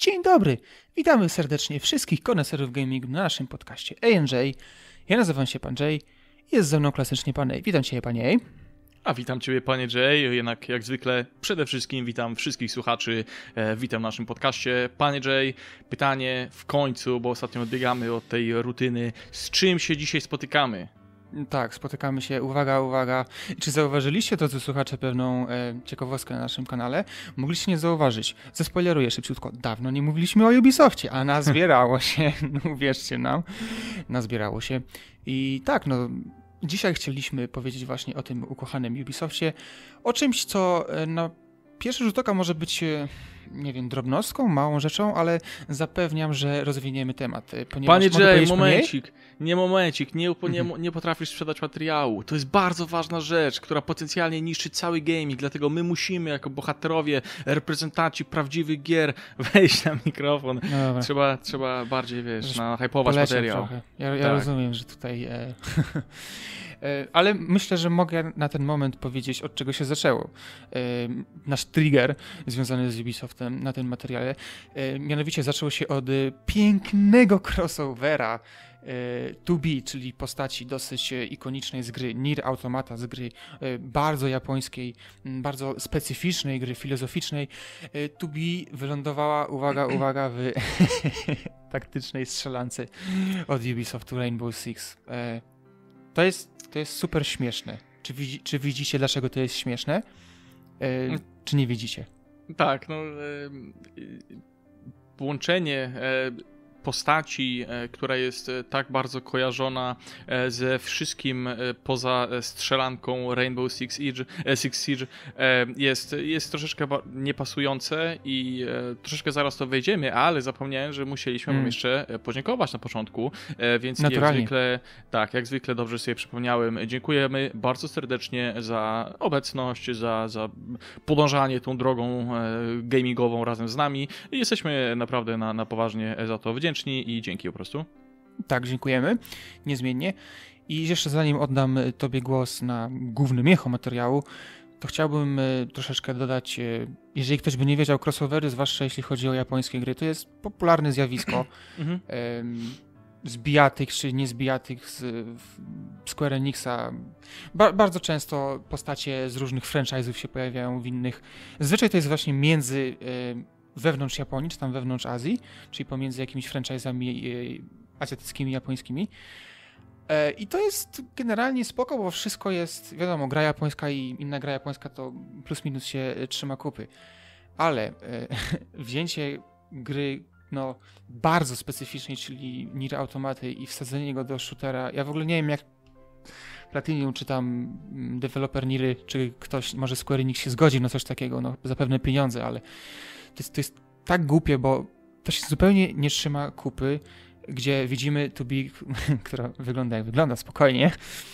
Dzień dobry, witamy serdecznie wszystkich koneserów gamingu na naszym podcaście A&J. Ja nazywam się Pan Jay, jest ze mną klasycznie Pan A. Witam Cię, Panie A. A witam Ciebie, Panie Jay, jednak jak zwykle przede wszystkim witam wszystkich słuchaczy, witam w naszym podcaście. Panie Jay, pytanie w końcu, bo ostatnio odbiegamy od tej rutyny, z czym się dzisiaj spotykamy? Tak, spotykamy się, uwaga. Czy zauważyliście, drodzy słuchacze, pewną ciekawostkę na naszym kanale? Mogliście nie zauważyć. Zaspoileruję szybciutko. Dawno nie mówiliśmy o Ubisoftie, a nazbierało się, no uwierzcie nam, nazbierało się. I tak, no, dzisiaj chcieliśmy powiedzieć właśnie o tym ukochanym Ubisoftie, o czymś, co na pierwszy rzut oka może być, nie wiem, drobnostką, małą rzeczą, ale zapewniam, że rozwiniemy temat. Panie Jay, momencik, nie potrafisz sprzedać materiału. To jest bardzo ważna rzecz, która potencjalnie niszczy cały gaming, dlatego my musimy jako bohaterowie, reprezentanci prawdziwych gier wejść na mikrofon. No trzeba bardziej, wiesz, nahypować materiał. Ja rozumiem, że tutaj... Ale myślę, że mogę na ten moment powiedzieć, od czego się zaczęło. Nasz trigger związany z Ubisoftem na tym materiale. Mianowicie zaczęło się od pięknego crossovera 2B, czyli postaci dosyć ikonicznej z gry Nier Automata, z gry bardzo japońskiej, bardzo specyficznej gry filozoficznej. 2B wylądowała, uwaga, w taktycznej strzelance od Ubisoftu Rainbow Six. To jest super śmieszne. Czy widzicie, dlaczego to jest śmieszne? Czy nie widzicie? Tak, no... Połączenie postaci, która jest tak bardzo kojarzona ze wszystkim poza strzelanką Rainbow Six Siege jest troszeczkę niepasujące i troszeczkę zaraz to wejdziemy, ale zapomniałem, że musieliśmy wam jeszcze podziękować na początku, więc jak zwykle dobrze sobie przypomniałem. Dziękujemy bardzo serdecznie za obecność, za podążanie tą drogą gamingową razem z nami. Jesteśmy naprawdę na poważnie za to wdzięczni i dzięki po prostu. Tak, dziękujemy, niezmiennie. I jeszcze zanim oddam Tobie głos na główny mięcho materiału, to chciałbym troszeczkę dodać, jeżeli ktoś by nie wiedział, crossovery, zwłaszcza jeśli chodzi o japońskie gry, to jest popularne zjawisko. Zbijatyk czy niezbijatyk z Square Enixa. Bardzo często postacie z różnych franchise'ów się pojawiają w innych. Zazwyczaj to jest właśnie między wewnątrz Japonii, czy tam wewnątrz Azji, czyli pomiędzy jakimiś franchise'ami azjatyckimi, japońskimi. I to jest generalnie spoko, bo wszystko jest, wiadomo, gra japońska i inna gra japońska to plus minus się trzyma kupy. Ale wzięcie gry bardzo specyficznej, czyli Nier Automaty i wsadzenie go do shootera, ja w ogóle nie wiem jak Platinum, czy tam deweloper Niry, czy ktoś, może Square Enix się zgodzi na coś takiego, za pewne pieniądze, ale to jest tak głupie, bo to się zupełnie nie trzyma kupy, gdzie widzimy 2B, która wygląda jak wygląda, spokojnie.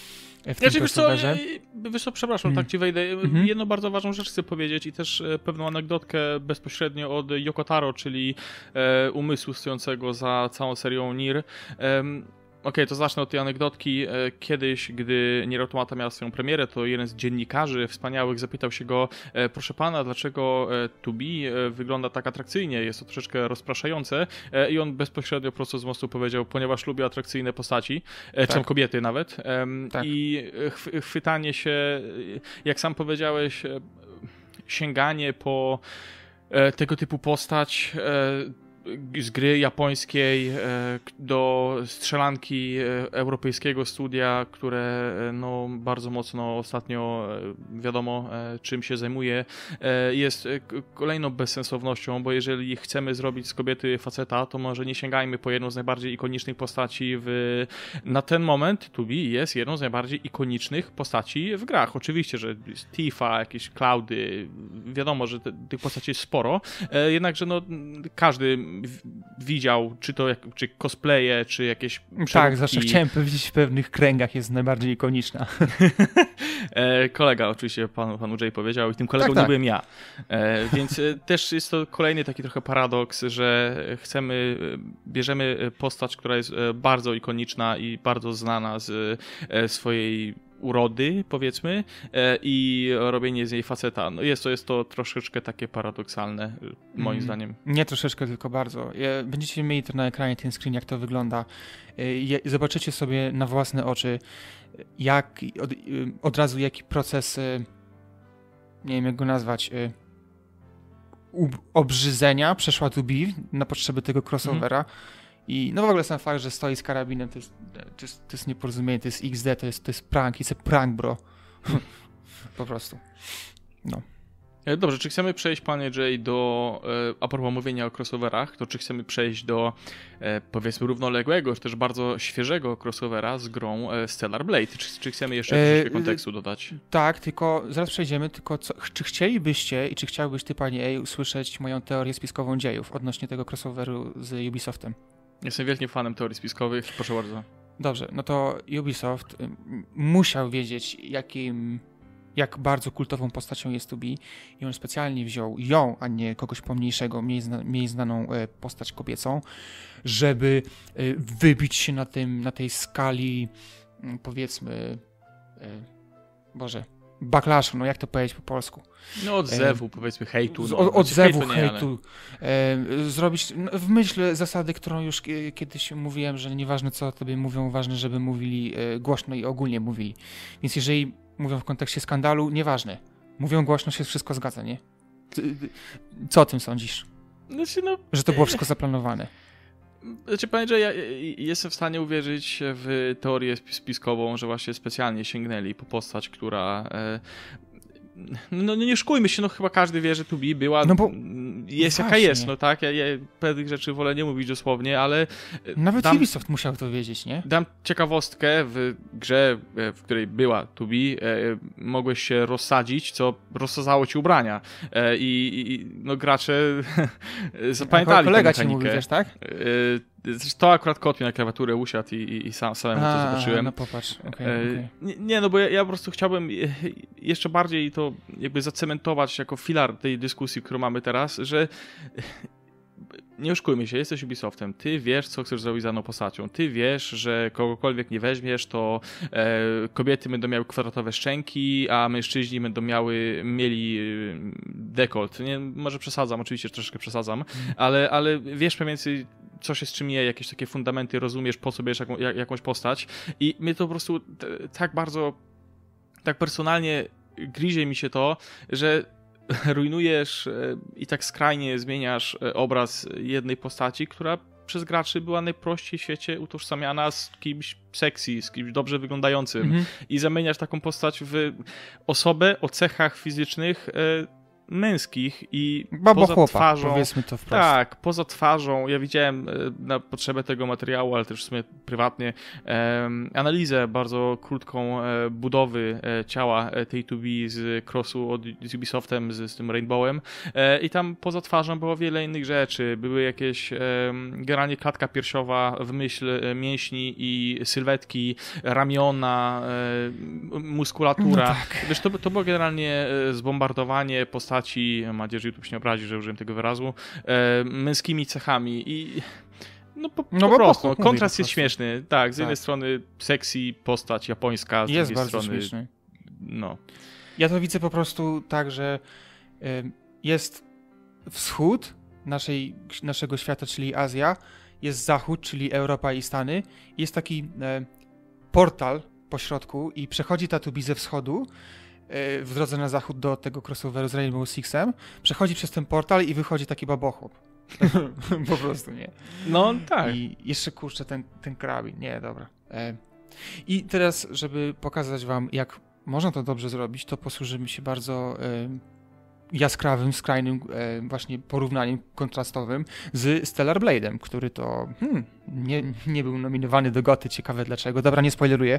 Przepraszam, tak ci wejdę. Jedną bardzo ważną rzecz chcę powiedzieć i też pewną anegdotkę bezpośrednio od Yoko Taro, czyli umysłu stojącego za całą serią Nier. Okej, to zacznę od tej anegdotki. Kiedyś, gdy Nier Automata miała swoją premierę, to jeden z dziennikarzy wspaniałych zapytał się go: proszę pana, dlaczego 2B wygląda tak atrakcyjnie, jest to troszeczkę rozpraszające, i on bezpośrednio prosto z mostu powiedział: ponieważ lubię atrakcyjne postaci, czy tam kobiety nawet. Tak. I chwytanie się, jak sam powiedziałeś, sięganie po tego typu postać z gry japońskiej do strzelanki europejskiego studia, które bardzo mocno ostatnio wiadomo czym się zajmuje, jest kolejną bezsensownością, bo jeżeli chcemy zrobić z kobiety faceta, to może nie sięgajmy po jedną z najbardziej ikonicznych postaci na ten moment 2B jest jedną z najbardziej ikonicznych postaci w grach. Oczywiście, że jest Tifa, jakieś Cloudy, wiadomo, że tych postaci jest sporo, jednakże każdy widział, czy cosplaye, czy jakieś przeróbki. Tak, zawsze chciałem powiedzieć, w pewnych kręgach jest najbardziej ikoniczna. Kolega oczywiście panu Jay powiedział i tym kolegą nie byłem ja. Więc też jest to kolejny taki trochę paradoks, że bierzemy postać, która jest bardzo ikoniczna i bardzo znana z swojej urody, powiedzmy, i robienie z niej faceta. No jest to troszeczkę takie paradoksalne, moim zdaniem. Nie troszeczkę, tylko bardzo. Będziecie mieli to na ekranie, ten screen, jak to wygląda. Zobaczycie sobie na własne oczy, jak od razu jaki proces, nie wiem jak go nazwać, obrzydzenia przeszła Tubi na potrzeby tego crossovera. I no w ogóle sam fakt, że stoi z karabinem, to jest nieporozumienie, to jest XD, to jest prank, it's a prank, bro. Po prostu. No. Dobrze, czy chcemy przejść, panie Jay, a propos mówienia o crossoverach, to czy chcemy przejść do, powiedzmy, równoległego, czy też bardzo świeżego crossovera z grą Stellar Blade? Czy chcemy jeszcze troszeczkę kontekstu dodać? Tak, tylko zaraz przejdziemy, tylko czy chcielibyście i czy chciałbyś ty, panie A, usłyszeć moją teorię spiskową dziejów odnośnie tego crossoveru z Ubisoftem? Jestem wielkim fanem teorii spiskowych, proszę bardzo. Dobrze, no to Ubisoft musiał wiedzieć, jak bardzo kultową postacią jest Tubi i on specjalnie wziął ją, a nie kogoś pomniejszego, mniej znaną postać kobiecą, żeby wybić się na tej skali, powiedzmy, backlashu, no jak to powiedzieć po polsku? No odzewu, powiedzmy, hejtu. Odzewu, hejtu. Zrobić w myśl zasady, którą już kiedyś mówiłem, że nieważne co tobie mówią, ważne, żeby mówili głośno i ogólnie mówili. Więc jeżeli mówią w kontekście skandalu, nieważne. Mówią głośno, się wszystko zgadza, nie? Co o tym sądzisz? Znaczy, że to było wszystko zaplanowane. Znaczy, panie, że ja jestem w stanie uwierzyć w teorię spiskową, że właśnie specjalnie sięgnęli po postać, która... No nie szkujmy się, no chyba każdy wie, że Tubi była, no bo jest właśnie. Jaka jest, no tak, ja pewnych rzeczy wolę nie mówić dosłownie, ale... Nawet Ubisoft musiał to wiedzieć, nie? Dam ciekawostkę, w grze, w której była Tubi, mogłeś się rozsadzić, co rozsadzało ci ubrania i no gracze zapamiętali tę kolega mechanikę. ci mówi też, tak? To akurat kot mi na klawiaturę usiadł i samemu to zobaczyłem. No popatrz. Okay. Nie, no bo ja po prostu chciałbym jeszcze bardziej to jakby zacementować jako filar tej dyskusji, którą mamy teraz, że nie oszukujmy się, jesteś Ubisoftem, ty wiesz, co chcesz zrobić z daną postacią, ty wiesz, że kogokolwiek nie weźmiesz, to kobiety będą miały kwadratowe szczęki, a mężczyźni będą mieli dekolt. Nie, może przesadzam, oczywiście troszeczkę przesadzam, ale wiesz mniej więcej, co się z czym je, jakieś takie fundamenty, rozumiesz, po co bierzesz jakąś postać i mnie to po prostu tak bardzo, tak personalnie gryzie mi się to, że rujnujesz i tak skrajnie zmieniasz obraz jednej postaci, która przez graczy była najprościej w świecie utożsamiana z kimś sexy, z kimś dobrze wyglądającym i zamieniasz taką postać w osobę o cechach fizycznych męskich i poza twarzą, powiedzmy to wprost. Tak, poza twarzą, ja widziałem na potrzebę tego materiału, ale też w sumie prywatnie, analizę bardzo krótką budowy ciała tej Tubi z crossu z Ubisoftem, z tym Rainbowem i tam poza twarzą było wiele innych rzeczy, były jakieś generalnie klatka piersiowa w myśl mięśni i sylwetki, ramiona, muskulatura. No tak. Wiesz, to było generalnie zbombardowanie postaci, mam nadzieję, że YouTube się nie obrazi, że użyłem tego wyrazu, męskimi cechami i po prostu, kontrast jest śmieszny. Tak, z jednej strony sexy postać japońska, z jest drugiej bardzo strony... śmieszny. No. Ja to widzę po prostu tak, że jest wschód naszego świata, czyli Azja, jest zachód, czyli Europa i Stany, jest taki portal po środku i przechodzi ta Tubi ze wschodu w drodze na zachód do tego crossoveru z Rainbow Sixem, przechodzi przez ten portal i wychodzi taki babochłop. Po prostu, nie? No, tak. I jeszcze kurczę ten karabin. Nie, dobra. I teraz, żeby pokazać wam, jak można to dobrze zrobić, to posłużymy się bardzo jaskrawym, skrajnym właśnie porównaniem kontrastowym z Stellar Blade'em, który to nie był nominowany do GOTY, ciekawe dlaczego. Dobra, nie spoileruję.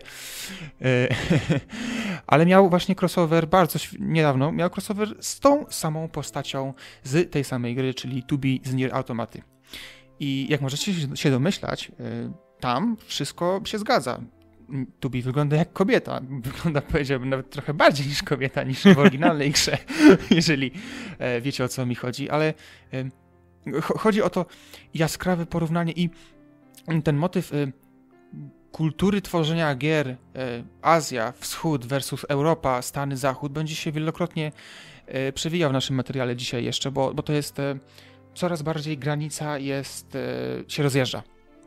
Ale miał właśnie crossover niedawno, miał crossover z tą samą postacią z tej samej gry, czyli Tubi z Nier Automaty. I jak możecie się domyślać, tam wszystko się zgadza. Tubi wygląda jak kobieta. Wygląda, powiedziałbym, nawet trochę bardziej niż kobieta, niż w oryginalnej grze, jeżeli wiecie, o co mi chodzi. Ale chodzi o to jaskrawe porównanie i ten motyw kultury tworzenia gier Azja, Wschód versus Europa, Stany, Zachód będzie się wielokrotnie przewijał w naszym materiale dzisiaj jeszcze, bo to jest coraz bardziej granica się rozjeżdża.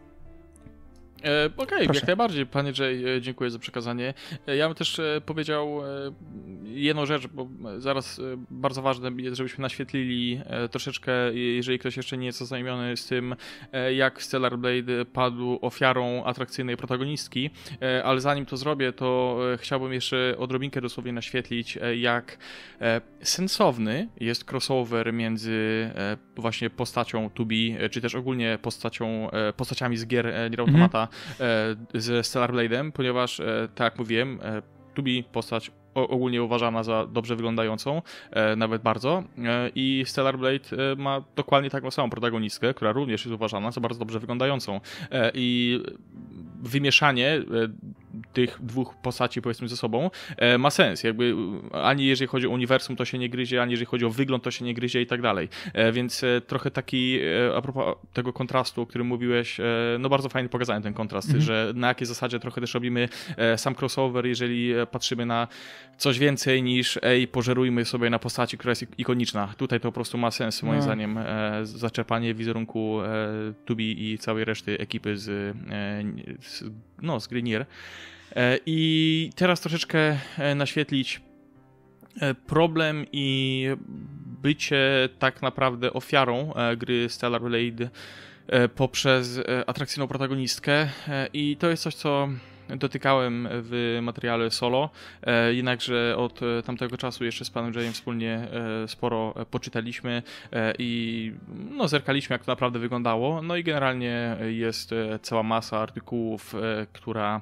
Okej, jak najbardziej, panie Jay, dziękuję za przekazanie. Ja bym też powiedział jedną rzecz, bo zaraz bardzo ważne jest, żebyśmy naświetlili troszeczkę, jeżeli ktoś jeszcze nie jest zaznajomiony z tym, jak Stellar Blade padł ofiarą atrakcyjnej protagonistki, ale zanim to zrobię, to chciałbym jeszcze odrobinkę dosłownie naświetlić, jak sensowny jest crossover między właśnie postacią 2B, czy też ogólnie postaciami z gier Nier Automata, ze Stellar Blade'em, ponieważ, tak jak mówiłem, 2B postać ogólnie uważana za dobrze wyglądającą, nawet bardzo, i Stellar Blade ma dokładnie taką samą protagonistkę, która również jest uważana za bardzo dobrze wyglądającą. I wymieszanie tych dwóch postaci, powiedzmy, ze sobą ma sens. Jakby ani jeżeli chodzi o uniwersum, to się nie gryzie, ani jeżeli chodzi o wygląd, to się nie gryzie i tak dalej. Więc trochę taki, a propos tego kontrastu, o którym mówiłeś, no bardzo fajnie pokazałem ten kontrast, że na jakiej zasadzie trochę też robimy sam crossover, jeżeli patrzymy na coś więcej niż pożerujmy sobie na postaci, która jest ikoniczna. Tutaj to po prostu ma sens, moim zdaniem, zaczerpanie wizerunku 2B i całej reszty ekipy z gry Nier. I teraz troszeczkę naświetlić problem i bycie tak naprawdę ofiarą gry Stellar Blade poprzez atrakcyjną protagonistkę, i to jest coś, co dotykałem w materiale solo, jednakże od tamtego czasu jeszcze z panem Jayem wspólnie sporo poczytaliśmy i zerkaliśmy, jak to naprawdę wyglądało. No i generalnie jest cała masa artykułów, która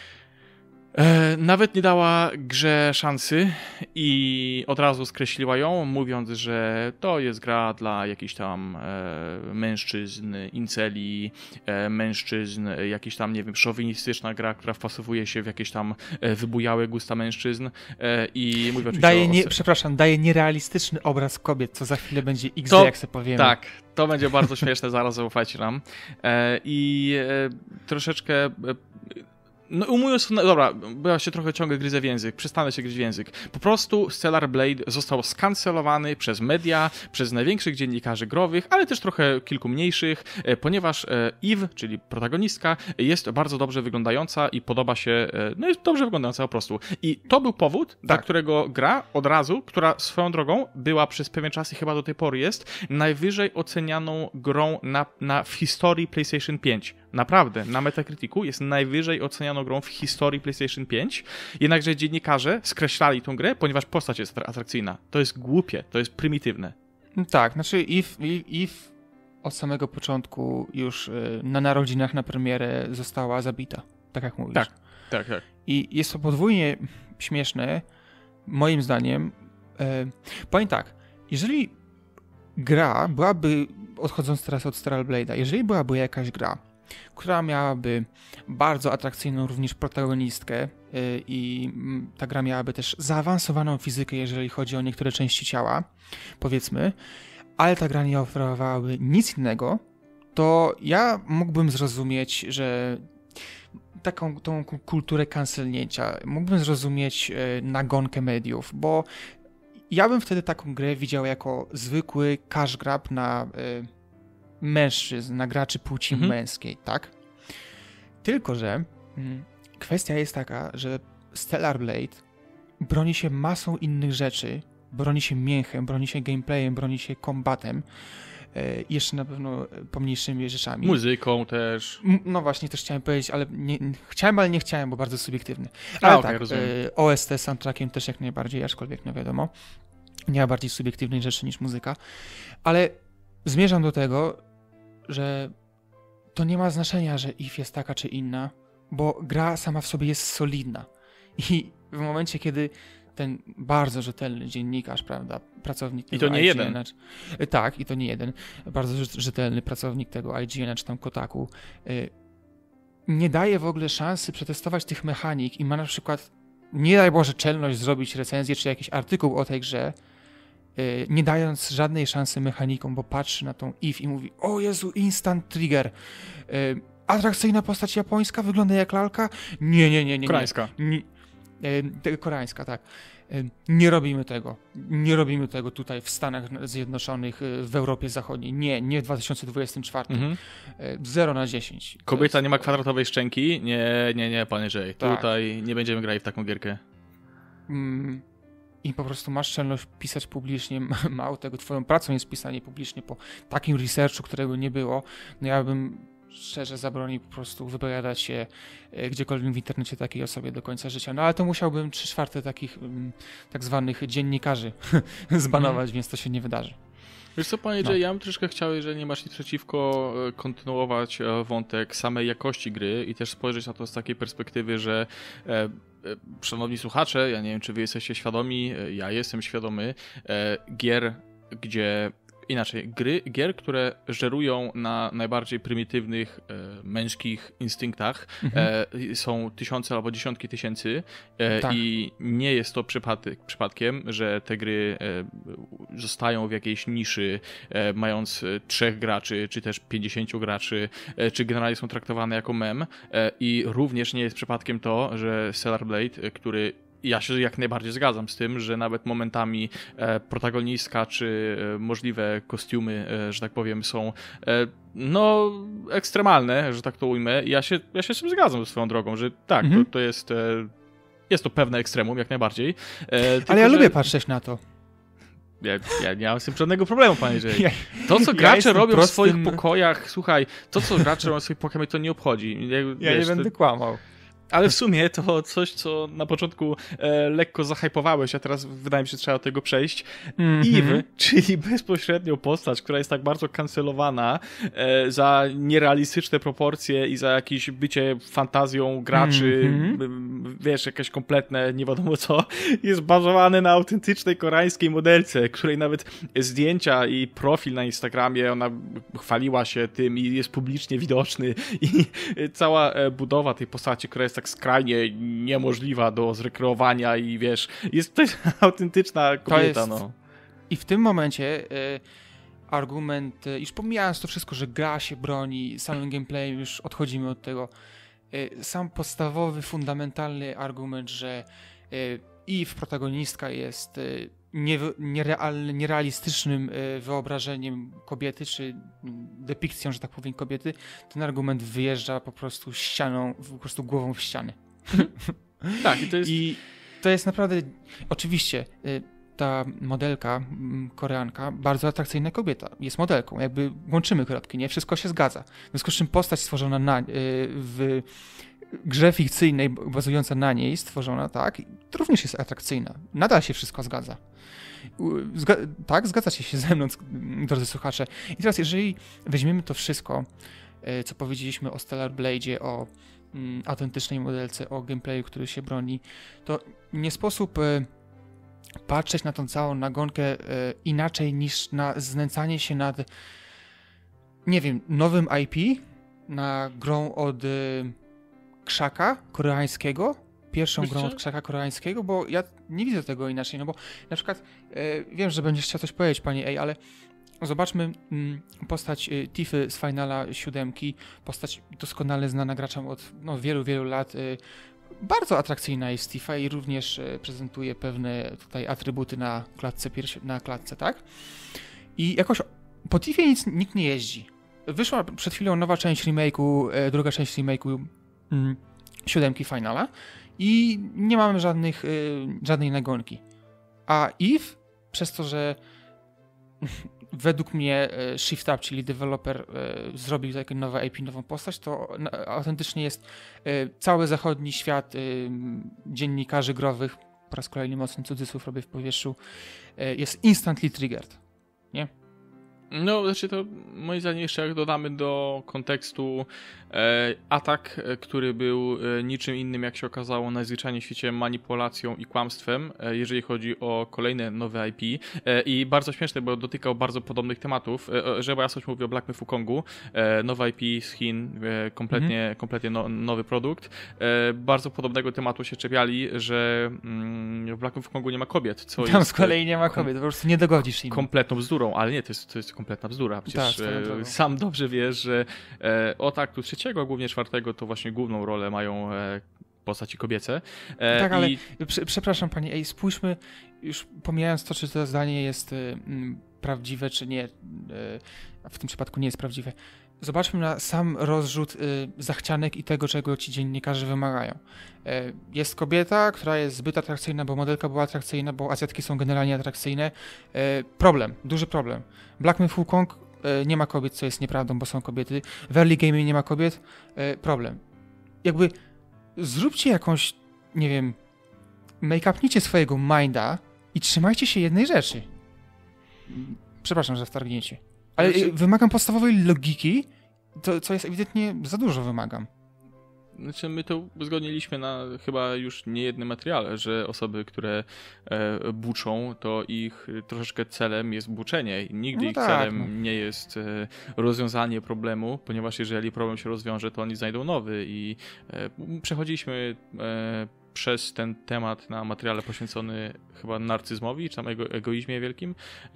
nawet nie dała grze szansy i od razu skreśliła ją, mówiąc, że to jest gra dla jakichś tam mężczyzn, inceli, mężczyzn, jakiś tam, nie wiem, szowinistyczna gra, która wpasowuje się w jakieś tam wybujałe gusta mężczyzn i mówię oczywiście daje nierealistyczny obraz kobiet, co za chwilę będzie XD, jak sobie powiemy. Tak, to będzie bardzo śmieszne, zaraz zaufajcie nam. I troszeczkę... No mówiąc, dobra, bo ja się trochę ciągle gryzę w język, przestanę się gryźć w język. Po prostu Stellar Blade został skancelowany przez media, przez największych dziennikarzy growych, ale też trochę kilku mniejszych, ponieważ Eve, czyli protagonistka, jest bardzo dobrze wyglądająca i podoba się, jest dobrze wyglądająca po prostu. I to był powód, dla którego gra od razu, która swoją drogą była przez pewien czas i chyba do tej pory jest, najwyżej ocenianą grą w historii PlayStation 5. Naprawdę, na Metacriticu jest najwyżej ocenianą grą w historii PlayStation 5, jednakże dziennikarze skreślali tą grę, ponieważ postać jest atrakcyjna. To jest głupie, to jest prymitywne. Tak, znaczy Eve od samego początku już na narodzinach, na premierę została zabita, tak jak mówisz. Tak. I jest to podwójnie śmieszne, moim zdaniem. Powiem tak, jeżeli gra byłaby, odchodząc teraz od Stellar Blade'a, jeżeli byłaby jakaś gra, która miałaby bardzo atrakcyjną również protagonistkę i ta gra miałaby też zaawansowaną fizykę, jeżeli chodzi o niektóre części ciała, powiedzmy, ale ta gra nie oferowałaby nic innego, to ja mógłbym zrozumieć, że tą kulturę cancelnięcia, mógłbym zrozumieć nagonkę mediów, bo ja bym wtedy taką grę widział jako zwykły cash grab na mężczyzn, na graczy płci męskiej, tak? Tylko że kwestia jest taka, że Stellar Blade broni się masą innych rzeczy, broni się mięchem, broni się gameplayem, broni się kombatem, jeszcze na pewno pomniejszymi rzeczami. Muzyką też. No właśnie, też chciałem powiedzieć, ale nie chciałem, bo bardzo subiektywny. Ale tak, OST soundtrackiem też jak najbardziej, aczkolwiek no wiadomo, nie ma bardziej subiektywnej rzeczy niż muzyka, ale zmierzam do tego, że to nie ma znaczenia, że Eve jest taka czy inna, bo gra sama w sobie jest solidna. I w momencie, kiedy ten bardzo rzetelny dziennikarz, prawda, pracownik tego IGN, jeden. Tak, i to nie jeden, bardzo rzetelny pracownik tego IGN, czy tam Kotaku, nie daje w ogóle szansy przetestować tych mechanik i ma na przykład, nie daj Boże, czelność zrobić recenzję, czy jakiś artykuł o tej grze, nie dając żadnej szansy mechanikom, bo patrzy na tą Eve i mówi: o Jezu, instant trigger. atrakcyjna postać japońska, wygląda jak lalka. Nie. Koreańska. Koreańska, tak. Nie robimy tego. Nie robimy tego tutaj w Stanach Zjednoczonych, w Europie Zachodniej. Nie w 2024. 0 na 10. Kobieta nie ma kwadratowej szczęki? Nie, panie Jay. Tak. Tutaj nie będziemy grali w taką gierkę. I po prostu masz czelność pisać publicznie, mało tego, twoją pracą jest pisanie publicznie po takim researchu, którego nie było. No ja bym szczerze zabronił po prostu wypowiadać się gdziekolwiek w internecie takiej osobie do końca życia. No ale to musiałbym 3/4 takich tak zwanych dziennikarzy zbanować, więc to się nie wydarzy. Wiesz co, panie Jay, ja bym troszkę chciał, jeżeli nie masz nic przeciwko, kontynuować wątek samej jakości gry i też spojrzeć na to z takiej perspektywy, że szanowni słuchacze, ja nie wiem, czy wy jesteście świadomi, ja jestem świadomy gier, gier, które żerują na najbardziej prymitywnych męskich instynktach, są tysiące albo dziesiątki tysięcy Tak. i nie jest to przypadkiem, że te gry zostają w jakiejś niszy, mając 3 graczy, czy też 50 graczy, czy generalnie są traktowane jako mem i również nie jest przypadkiem to, że Stellar Blade, który ja się jak najbardziej zgadzam z tym, że nawet momentami protagonistka czy możliwe kostiumy, że tak powiem, są no ekstremalne, że tak to ujmę. Ja się z tym zgadzam swoją drogą, że tak, to jest to pewne ekstremum, jak najbardziej. Ale ja lubię patrzeć na to. Ja nie mam z tym żadnego problemu, panie Jay. To, co gracze robią w swoich pokojach, słuchaj, to, co gracze robią w swoich pokojach, to nie obchodzi. Ja nie będę kłamał. Ale w sumie to coś, co na początku lekko zahypowałeś, a teraz wydaje mi się, że trzeba do tego przejść. Eve, czyli bezpośrednio postać, która jest tak bardzo kancelowana za nierealistyczne proporcje i za jakieś bycie fantazją graczy, wiesz, jakieś kompletne, nie wiadomo co, jest bazowane na autentycznej koreańskiej modelce, której nawet zdjęcia i profil na Instagramie, ona chwaliła się tym i jest publicznie widoczny i cała budowa tej postaci, która jest tak skrajnie niemożliwa do zrekreowania i wiesz, to jest autentyczna kobieta, no. I w tym momencie argument, już pomijając to wszystko, że gra się broni, samym gameplayem już odchodzimy od tego, sam podstawowy, fundamentalny argument, że Eve, protagonistka, jest nierealistycznym wyobrażeniem kobiety, czy depikcją, że tak powiem, kobiety, ten argument wyjeżdża po prostu ścianą, po prostu głową w ścianę. Tak, i to jest naprawdę, oczywiście, ta modelka, Koreanka, bardzo atrakcyjna kobieta, jest modelką, jakby łączymy kropki, nie? Wszystko się zgadza. W związku z czym postać stworzona w grze fikcyjnej, bazująca na niej, stworzona tak, to również jest atrakcyjna. Nadal się wszystko zgadza. Tak, zgadzacie się ze mną, drodzy słuchacze. I teraz, jeżeli weźmiemy to wszystko, co powiedzieliśmy o Stellar Blade'zie, o autentycznej modelce, o gameplayu, który się broni, to nie sposób patrzeć na tą całą nagonkę inaczej niż na znęcanie się nad, nie wiem, nowym IP, na grą od krzaka koreańskiego, pierwszą grą od krzaka koreańskiego, bo ja nie widzę tego inaczej, no bo na przykład wiem, że będziesz chciał coś powiedzieć, pani ale zobaczmy postać Tiffy z Finala 7, postać doskonale znana graczom od wielu, wielu lat, bardzo atrakcyjna jest Tifa i również prezentuje pewne tutaj atrybuty na klatce, tak? I jakoś po Tiffie nikt nie jeździ. Wyszła przed chwilą nowa część remake'u, druga część remake'u 7 Finala i nie mamy żadnej nagonki. A Eve, przez to, że według mnie Shift Up, czyli deweloper, zrobił takie nowe IP, nową postać, to autentycznie jest cały zachodni świat dziennikarzy growych, po raz kolejny mocny cudzysłów robię w powietrzu, jest instantly triggered, nie? No, znaczy to moim zdaniem jeszcze jak dodamy do kontekstu atak, który był niczym innym, jak się okazało, najzwyczajniej w świecie manipulacją i kłamstwem, jeżeli chodzi o kolejne nowe IP. I bardzo śmieszne, bo dotykał bardzo podobnych tematów. Żeby ja coś mówię o Black Myth Wukongu, nowe IP z Chin, kompletnie nowy produkt. Bardzo podobnego tematu się czepiali, że w Black Myth Wukongu nie ma kobiet. Tam z kolei nie ma kobiet, po prostu nie dogodzisz im. Kompletną bzdurą, ale nie, to jest kompletna bzdura. Przecież Tak, sam dobrze wiesz, że od aktu 3, głównie 4, to właśnie główną rolę mają postaci kobiece. Tak, ale przepraszam pani, spójrzmy, już pomijając to, czy to zdanie jest prawdziwe, czy nie, a w tym przypadku nie jest prawdziwe. Zobaczmy na sam rozrzut zachcianek i tego, czego ci dziennikarze wymagają. Jest kobieta, która jest zbyt atrakcyjna, bo modelka była atrakcyjna, bo Azjatki są generalnie atrakcyjne. Problem, duży problem. Black Myth Wukong nie ma kobiet, co jest nieprawdą, bo są kobiety. W early gaming nie ma kobiet. Problem. Jakby zróbcie jakąś, nie wiem, make-upnijcie swojego minda i trzymajcie się jednej rzeczy. Przepraszam, że wtargniecie. Ale wymagam podstawowej logiki, co jest ewidentnie za dużo wymagam. Znaczy my to uzgodniliśmy na chyba już niejednym materiale, że osoby, które buczą, to ich troszeczkę celem jest buczenie. Nigdy ich celem nie jest rozwiązanie problemu, ponieważ jeżeli problem się rozwiąże, to oni znajdą nowy i przechodziliśmy przez ten temat na materiale poświęcony chyba narcyzmowi, czy tam egoizmie wielkim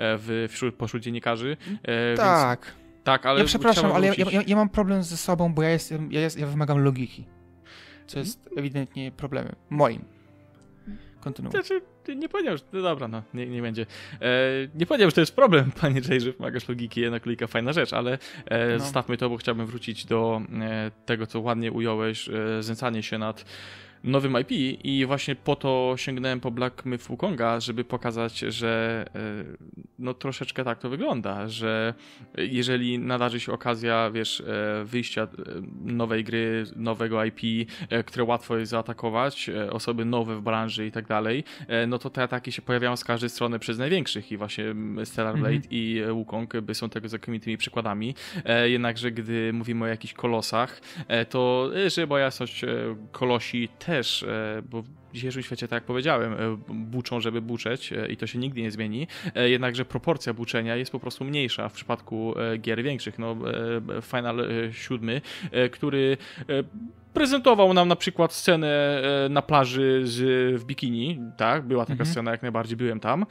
pośród dziennikarzy. Tak. Więc, tak, ale ja przepraszam, ale ja mam problem ze sobą, bo ja wymagam logiki. Co jest ewidentnie problemem moim. Kontynuuj. Znaczy, nie powiedział, że... No dobra, no, nie będzie. Nie powiedział, że to jest problem, panie Jay, że wymagasz logiki, jednak logika fajna rzecz, ale zostawmy to, bo chciałbym wrócić do tego, co ładnie ująłeś, znęcanie się nad nowym IP i właśnie po to sięgnąłem po Black Myth Wukonga, żeby pokazać, że no troszeczkę tak to wygląda, że jeżeli nadarzy się okazja, wiesz, wyjścia nowej gry, nowego IP, które łatwo jest zaatakować, osoby nowe w branży i tak dalej, no to te ataki się pojawiają z każdej strony przez największych i właśnie Stellar Blade i Wukong są tego znakomitymi przykładami. Jednakże gdy mówimy o jakichś kolosach, to żeby była jasność, kolosi też, bo w dzisiejszym świecie, tak jak powiedziałem, buczą, żeby buczeć i to się nigdy nie zmieni, jednakże proporcja buczenia jest po prostu mniejsza w przypadku gier większych. No, Final 7, który prezentował nam na przykład scenę na plaży w bikini, tak, była taka scena, jak najbardziej byłem tam,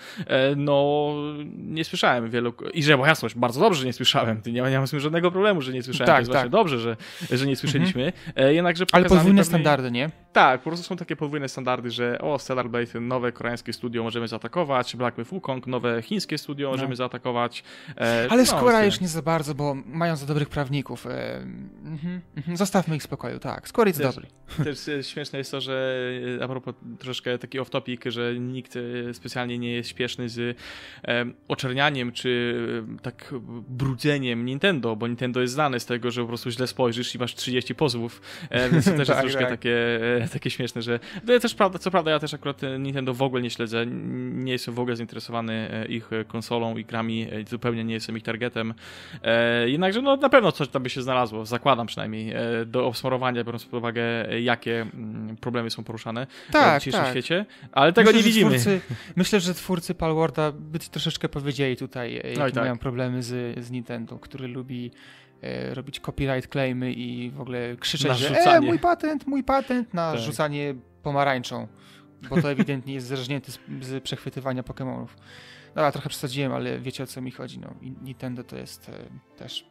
no nie słyszałem i że była jasność, bardzo dobrze, że nie słyszałem, nie mam z tym żadnego problemu, że nie słyszałem, to jest właśnie dobrze, że nie słyszeliśmy, jednakże ale podwójne standardy, nie? Tak, po prostu są takie podwójne standardy, że Stellar Blade, nowe koreańskie studio możemy zaatakować, Black Myth Wukong, nowe chińskie studio możemy zaatakować. Ale Square'a już nie za bardzo, bo mają za dobrych prawników. Zostawmy ich w spokoju, tak. Square jest dobry. Też śmieszne jest to, że a propos troszeczkę taki off-topic, że nikt specjalnie nie jest śpieszny z oczernianiem czy tak brudzeniem Nintendo, bo Nintendo jest znane z tego, że po prostu źle spojrzysz i masz 30 pozwów, więc to też jest troszkę takie śmieszne, że to też prawda, co prawda ja też akurat Nintendo w ogóle nie śledzę, nie jestem w ogóle zainteresowany ich konsolą i grami, zupełnie nie jestem ich targetem, jednakże no na pewno coś tam by się znalazło, zakładam przynajmniej, do obsmarowania, biorąc pod uwagę, jakie problemy są poruszane w dzisiejszym świecie, ale tego nie widzimy. Myślę, że twórcy Palworlda by troszeczkę powiedzieli tutaj, jakie mają problemy z Nintendo, który lubi robić copyright claimy i w ogóle krzyczeć, że mój patent na rzucanie pomarańczą, bo to ewidentnie jest zerżnięty z przechwytywania Pokémonów. No, trochę przesadziłem, ale wiecie, o co mi chodzi. No, Nintendo to jest też...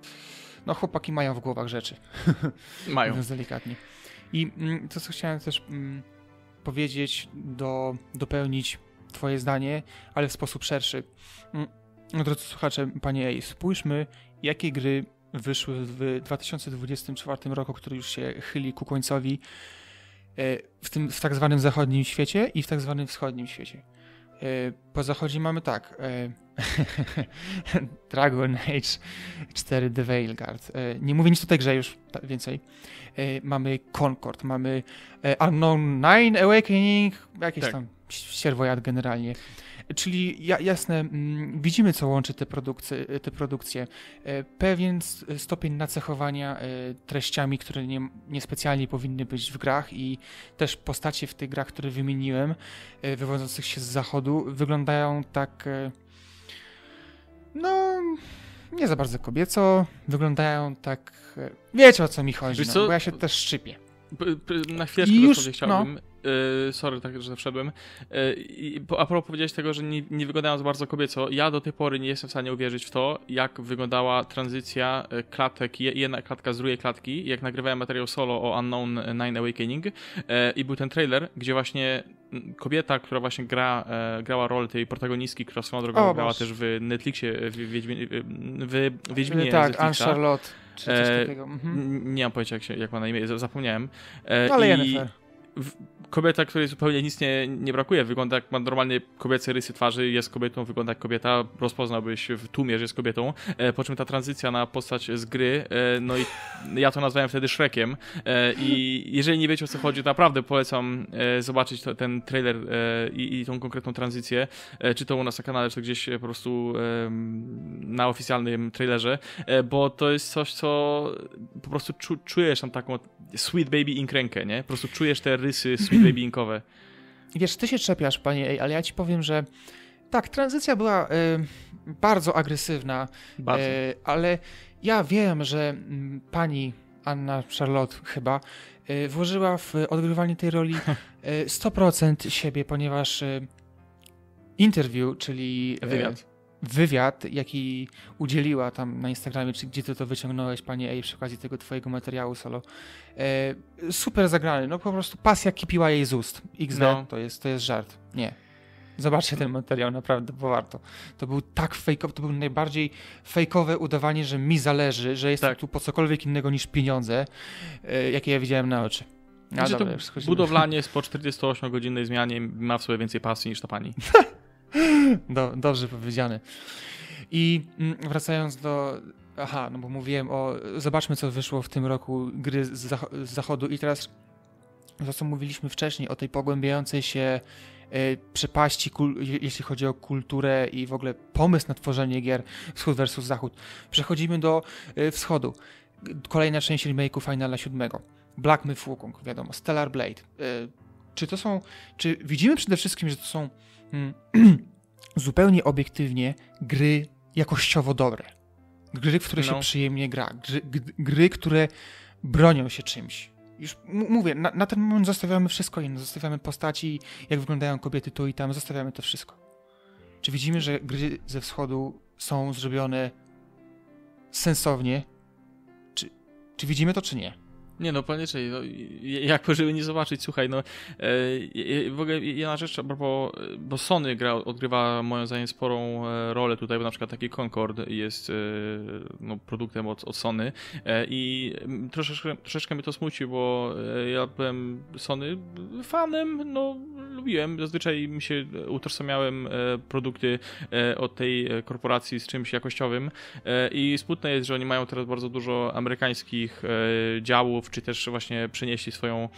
No, chłopaki mają w głowach rzeczy. Mają. Mówiąc delikatnie. I to, co chciałem też powiedzieć, dopełnić twoje zdanie, ale w sposób szerszy. Drodzy słuchacze, panie Ej, spójrzmy, jakie gry wyszły w 2024 roku, który już się chyli ku końcowi w tak zwanym zachodnim świecie i w tak zwanym wschodnim świecie. Po zachodzie mamy tak Dragon Age 4 The Veilguard. Nie mówię nic o tej grze już więcej. Mamy Concord, mamy Unknown 9 Awakening, jakieś tam ścierwojad generalnie. Czyli jasne, widzimy, co łączy te produkcje. Pewien stopień nacechowania treściami, które niespecjalnie powinny być w grach i też postacie w tych grach, które wymieniłem, wywodzących się z zachodu, wyglądają tak nie za bardzo kobieco, wyglądają tak... Wiecie, o co mi chodzi, bo ja się też szczypię. Na chwileczkę chciałbym sorry, tak, że wszedłem. A propos powiedziałeś tego, że nie wyglądają za bardzo kobieco. Ja do tej pory nie jestem w stanie uwierzyć w to, jak wyglądała tranzycja klatek, jedna klatka z drugiej klatki, jak nagrywałem materiał solo o Unknown Nine Awakening i był ten trailer, gdzie właśnie kobieta, która właśnie grała rolę tej protagonistki, która swoją drogą grała też w Netflixie, w Wiedźminie tak, z Anne Netflixa. Charlotte, czy coś takiego. Nie mam pojęcia, jak ma na imię, zapomniałem. Ale Yennefer. Kobieta, której zupełnie nic nie brakuje, wygląda jak ma normalnie kobiece rysy twarzy, jest kobietą, wygląda jak kobieta, rozpoznałbyś w tłumie, że jest kobietą, po czym ta tranzycja na postać z gry, no i ja to nazwałem wtedy Shrekiem i jeżeli nie wiecie, o co chodzi, to naprawdę polecam zobaczyć ten trailer i tą konkretną tranzycję, czy to u nas na kanale, czy to gdzieś po prostu na oficjalnym trailerze, bo to jest coś, co po prostu czujesz tam taką Sweet Baby Ink rękę, nie? Po prostu czujesz te rysy Sweet Baby Inkowe. Wiesz, ty się czepiasz, panie, ale ja ci powiem, że tak, tranzycja była bardzo agresywna, Bardzo. ale ja wiem, że pani Anna Charlotte chyba włożyła w odgrywanie tej roli 100% siebie, ponieważ interview, czyli wywiad, jaki udzieliła tam na Instagramie, czy gdzie ty to wyciągnąłeś, panie Ej, przy okazji tego twojego materiału solo. Super zagrany, no po prostu pasja kipiła jej z ust. XD, no. To jest żart. Nie. Zobaczcie ten materiał, naprawdę, bo warto. To był tak fejkowy, to był najbardziej fejkowe udawanie, że mi zależy, że jestem tu po cokolwiek innego niż pieniądze, jakie ja widziałem na oczy. Dobra, to budowlanie po 48-godzinnej zmianie ma w sobie więcej pasji niż ta pani. Dobrze powiedziane. I wracając do... Aha, no bo mówiłem zobaczmy, co wyszło w tym roku gry z zachodu i teraz to, co mówiliśmy wcześniej o tej pogłębiającej się przepaści, jeśli chodzi o kulturę i w ogóle pomysł na tworzenie gier wschód versus zachód. Przechodzimy do wschodu. Kolejna część remake'u Finala 7. Black Myth Wukong, wiadomo, Stellar Blade. Czy widzimy przede wszystkim, że to są zupełnie obiektywnie gry jakościowo dobre. Gry, w które się przyjemnie gra. Gry, które bronią się czymś. Już mówię, na ten moment zostawiamy wszystko inne. Zostawiamy postaci, jak wyglądają kobiety tu i tam. Zostawiamy to wszystko. Czy widzimy, że gry ze wschodu są zrobione sensownie? Czy widzimy to, czy nie? Nie no, panie Czej, no, jak możemy nie zobaczyć, słuchaj, no w ogóle jedna rzecz, bo Sony odgrywa moim zdaniem sporą rolę tutaj, bo na przykład taki Concord jest produktem od Sony i troszeczkę mnie to smuci, bo ja byłem Sony fanem, no lubiłem, zazwyczaj mi się utożsamiałem produkty od tej korporacji z czymś jakościowym i smutne jest, że oni mają teraz bardzo dużo amerykańskich działów, czy też właśnie przenieśli swoją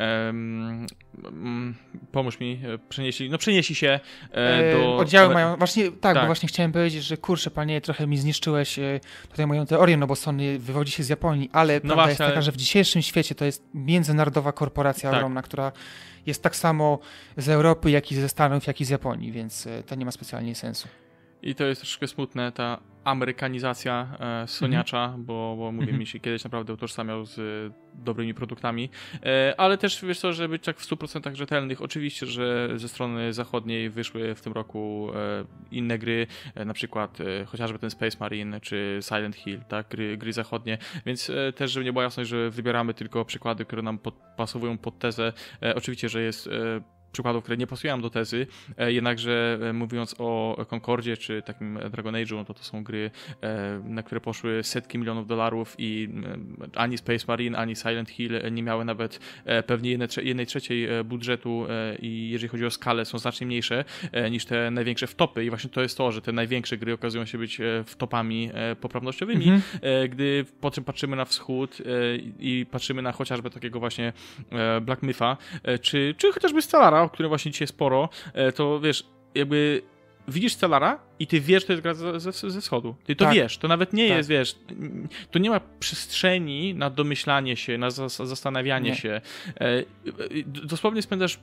pomóż mi, przenieśli się do... Oddziały mają, właśnie tak, bo właśnie chciałem powiedzieć, że kurczę, panie, trochę mi zniszczyłeś tutaj moją teorię, no bo Sony wywodzi się z Japonii, ale prawda jest taka, że w dzisiejszym świecie to jest międzynarodowa korporacja ogromna, która jest tak samo z Europy, jak i ze Stanów, jak i z Japonii, więc to nie ma specjalnie sensu. I to jest troszkę smutne, ta amerykanizacja Soniacza, bo mówię, mi się kiedyś naprawdę utożsamiał z dobrymi produktami, ale też wiesz co, żeby być tak w 100% rzetelnych, oczywiście, że ze strony zachodniej wyszły w tym roku inne gry, na przykład chociażby ten Space Marine czy Silent Hill, tak, gry zachodnie, więc też, żeby nie była jasność, że wybieramy tylko przykłady, które nam pasowują pod tezę. Oczywiście, że jest przykładów, które nie pasują do tezy, jednakże mówiąc o Concordzie czy takim Dragon Age'u, no to są gry, na które poszły setki milionów dolarów i ani Space Marine, ani Silent Hill nie miały nawet pewnie 1/3 budżetu i jeżeli chodzi o skalę, są znacznie mniejsze niż te największe wtopy i właśnie to jest to, że te największe gry okazują się być wtopami poprawnościowymi, gdy po czym patrzymy na wschód i patrzymy na chociażby takiego właśnie Black Mytha, czy chociażby Stellara, o którym właśnie dzisiaj sporo, to wiesz, jakby widzisz Stellara i ty wiesz, że to jest gra ze wschodu. Ty to wiesz, to nawet nie jest, wiesz, to nie ma przestrzeni na domyślanie się, na zastanawianie się. Dosłownie spędzasz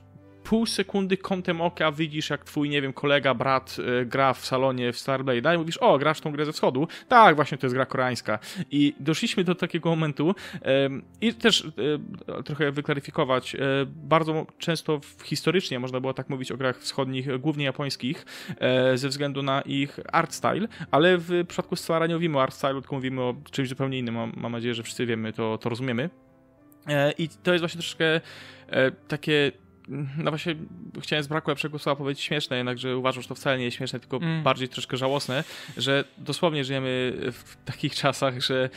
pół sekundy kątem oka widzisz, jak twój, nie wiem, kolega, brat gra w salonie w Starblade'a i mówisz, o, grasz tą grę ze wschodu? Tak, właśnie to jest gra koreańska. I doszliśmy do takiego momentu i też trochę wyklaryfikować, bardzo często historycznie można było tak mówić o grach wschodnich, głównie japońskich, ze względu na ich art style, ale w przypadku Stellara nie mówimy o art style, tylko mówimy o czymś zupełnie innym. Mam nadzieję, że wszyscy wiemy, to rozumiemy. I to jest właśnie troszkę takie, no właśnie chciałem z braku lepszego słowa powiedzieć śmieszne, jednakże uważam, że to wcale nie jest śmieszne, tylko bardziej troszkę żałosne, że dosłownie żyjemy w takich czasach, że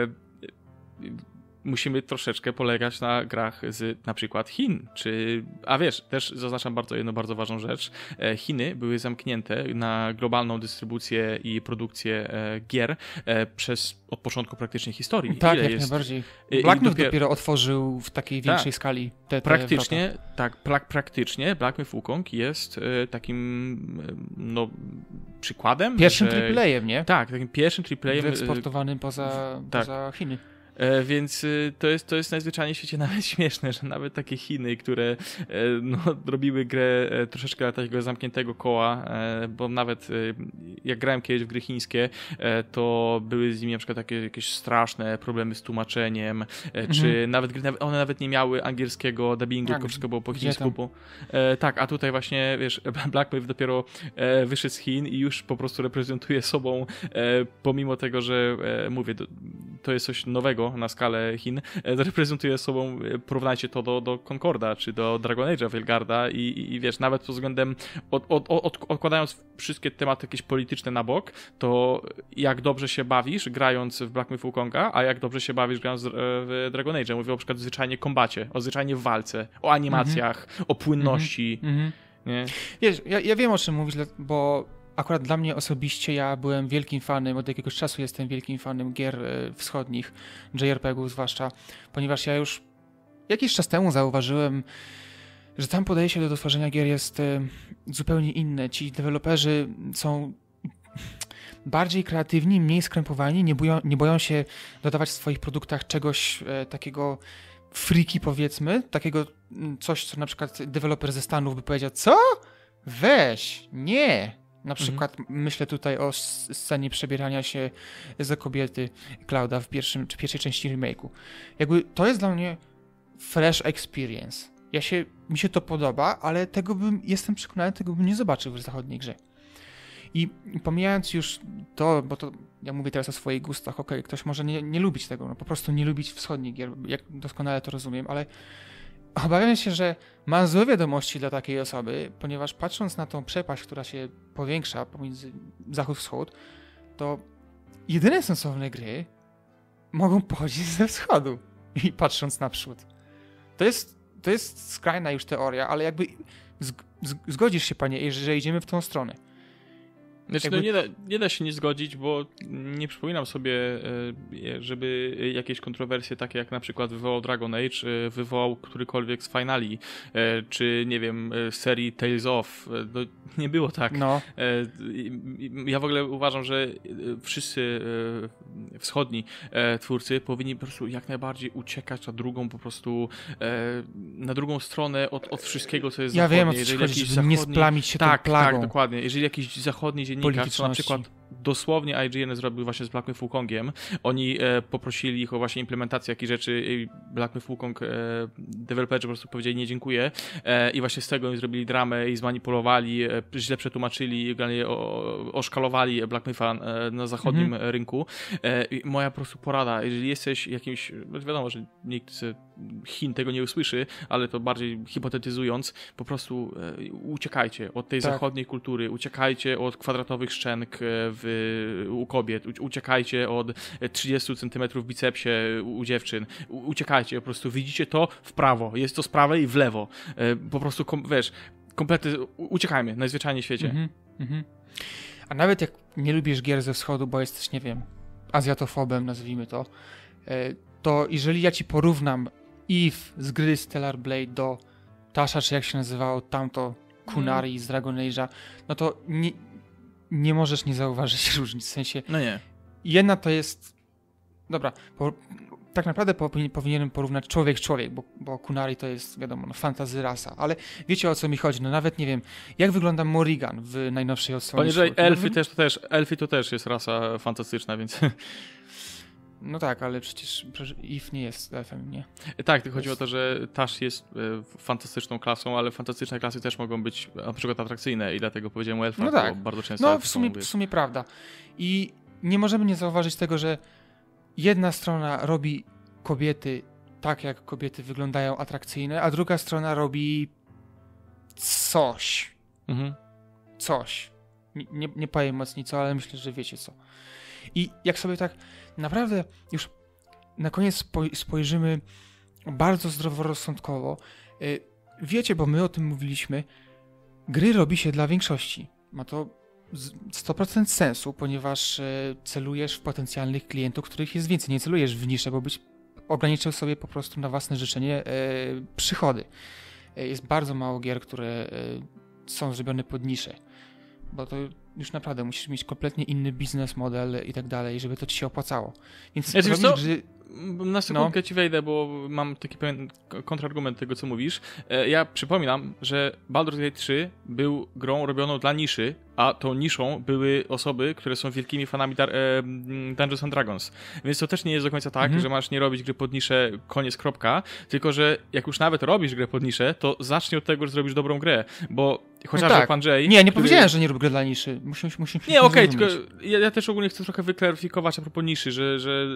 musimy troszeczkę polegać na grach z na przykład Chin, a wiesz, też zaznaczam jedną bardzo ważną rzecz. Chiny były zamknięte na globalną dystrybucję i produkcję gier od początku praktycznie historii. Tak, jak najbardziej. Black dopiero otworzył w takiej większej skali te praktycznie, praktycznie Black Myth Wukong jest takim przykładem. Pierwszym AAA-em, nie? Tak, takim pierwszym AAA-em. Wyeksportowanym poza Chiny. Więc to jest najzwyczajniej w świecie nawet śmieszne, że nawet takie Chiny, które robiły grę troszeczkę takiego zamkniętego koła, bo nawet jak grałem kiedyś w gry chińskie, to były z nimi na przykład takie jakieś straszne problemy z tłumaczeniem, czy nawet gry, one nawet nie miały angielskiego dubbingu, tylko wszystko było po chińsku. Tak, a tutaj właśnie, wiesz, Black Myth dopiero wyszedł z Chin i już po prostu reprezentuje sobą, pomimo tego, że mówię, to jest coś nowego na skalę Chin, reprezentuje sobą, porównajcie to do Concorda, czy do Dragon Age'a Veilguarda i wiesz, nawet pod względem, odkładając wszystkie tematy jakieś polityczne na bok, to jak dobrze się bawisz grając w Black Myth Wukonga, a jak dobrze się bawisz grając w Dragon Age'a. Mówię o przykład o zwyczajnie kombacie, o zwyczajnie walce, o animacjach, o płynności. Nie? Wiesz, ja wiem, o czym mówisz, bo akurat dla mnie osobiście ja byłem wielkim fanem, od jakiegoś czasu jestem wielkim fanem gier wschodnich, JRPG-ów zwłaszcza, ponieważ ja już jakiś czas temu zauważyłem, że tam podejście do tworzenia gier jest zupełnie inne. Ci deweloperzy są bardziej kreatywni, mniej skrępowani, nie boją się dodawać w swoich produktach czegoś takiego freaky, powiedzmy, takiego coś, co na przykład deweloper ze Stanów by powiedział, co? Weź, nie. Na przykład myślę tutaj o scenie przebierania się za kobiety Clouda w pierwszej części remake'u. Jakby to jest dla mnie fresh experience. Mi się to podoba, ale jestem przekonany, tego bym nie zobaczył w zachodniej grze. I pomijając już to, bo to ja mówię teraz o swoich gustach, okej, ktoś może nie lubić tego, po prostu nie lubić wschodnich gier, jak doskonale to rozumiem, ale obawiam się, że mam złe wiadomości dla takiej osoby, ponieważ patrząc na tą przepaść, która się powiększa pomiędzy zachód-wschód, to jedyne sensowne gry mogą pochodzić ze wschodu. I patrząc naprzód. To jest skrajna już teoria, ale jakby zgodzisz się, panie, że idziemy w tą stronę. Znaczy, nie da się nie zgodzić, bo nie przypominam sobie, żeby jakieś kontrowersje takie jak na przykład wywołał Dragon Age, wywołał którykolwiek z finali, czy nie wiem, serii Tales of. No, nie było tak. No. Ja w ogóle uważam, że wszyscy wschodni twórcy powinni po prostu jak najbardziej uciekać na drugą stronę od wszystkiego, co jest zachodnie. Ja wiem, o co chodzi, żeby nie splamić się tą plagą. Tak, dokładnie. Jeżeli jakiś zachodni dziennikarz, co na przykład dosłownie IGN zrobił właśnie z Black Myth Wukongiem, oni poprosili ich o właśnie implementację jakichś rzeczy i Black Myth Wukong deweloperzy po prostu powiedzieli nie dziękuję i właśnie z tego zrobili dramę i zmanipulowali, źle przetłumaczyli, oszkalowali Black Mytha na zachodnim rynku. Moja po prostu porada, jeżeli jesteś jakimś, wiadomo, że nikt z Chin tego nie usłyszy, ale to bardziej hipotetyzując, po prostu uciekajcie od tej zachodniej kultury, uciekajcie od kwadratowych szczęk u kobiet, uciekajcie od 30 cm bicepsie u dziewczyn, uciekajcie, po prostu widzicie to w prawo, jest to z prawej i w lewo, po prostu kompletnie uciekajmy, najzwyczajniej w świecie. A nawet jak nie lubisz gier ze wschodu, bo jesteś, nie wiem, azjatofobem, nazwijmy to, to jeżeli ja ci porównam Eve z gry Stellar Blade do Tasha, czy jak się nazywało tamto Kunari z Dragon Age'a, no to nie możesz nie zauważyć różnic. W sensie, no nie. Jedna to jest dobra, tak naprawdę powinienem porównać człowiek, bo Kunari to jest, wiadomo, no, fantasy rasa, ale wiecie, o co mi chodzi, no nawet nie wiem, jak wygląda Morrigan w najnowszej odsłonie. Poniżej elfy to też jest rasa fantastyczna, więc... No tak, ale przecież Eve nie jest elfem, nie? Tak, tylko chodzi o to, że Tash jest fantastyczną klasą, ale fantastyczne klasy też mogą być na przykład atrakcyjne i dlatego powiedziałem o elfach, no tak. bo bardzo często... No w sumie prawda. I nie możemy nie zauważyć tego, że jedna strona robi kobiety tak, jak kobiety wyglądają atrakcyjne, a druga strona robi coś. Coś. Nie powiem mocniej co, ale myślę, że wiecie co. I jak sobie tak naprawdę już na koniec spojrzymy bardzo zdroworozsądkowo, wiecie, bo my o tym mówiliśmy, gry robi się dla większości. Ma to 100% sensu, ponieważ celujesz w potencjalnych klientów, których jest więcej. Nie celujesz w niszę, bo byś ograniczył sobie po prostu na własne życzenie przychody. Jest bardzo mało gier, które są zrobione pod niszę, bo to już naprawdę musisz mieć kompletnie inny biznes model i tak dalej, żeby to ci się opłacało. Więc na sekundkę ci wejdę, bo mam taki pewien kontrargument tego, co mówisz. Ja przypominam, że Baldur's Gate 3 był grą robioną dla niszy, a tą niszą były osoby, które są wielkimi fanami Dungeons and Dragons. Więc to też nie jest do końca tak, że masz nie robić gry pod niszę, koniec, kropka, tylko że jak już nawet robisz grę pod niszę, to zacznij od tego, że zrobisz dobrą grę, bo chociażby tak. pan Jay... Nie powiedziałem, że nie rób gry dla niszy. Nie, okej, tylko ja też ogólnie chcę trochę wyklaryfikować a propos niszy, że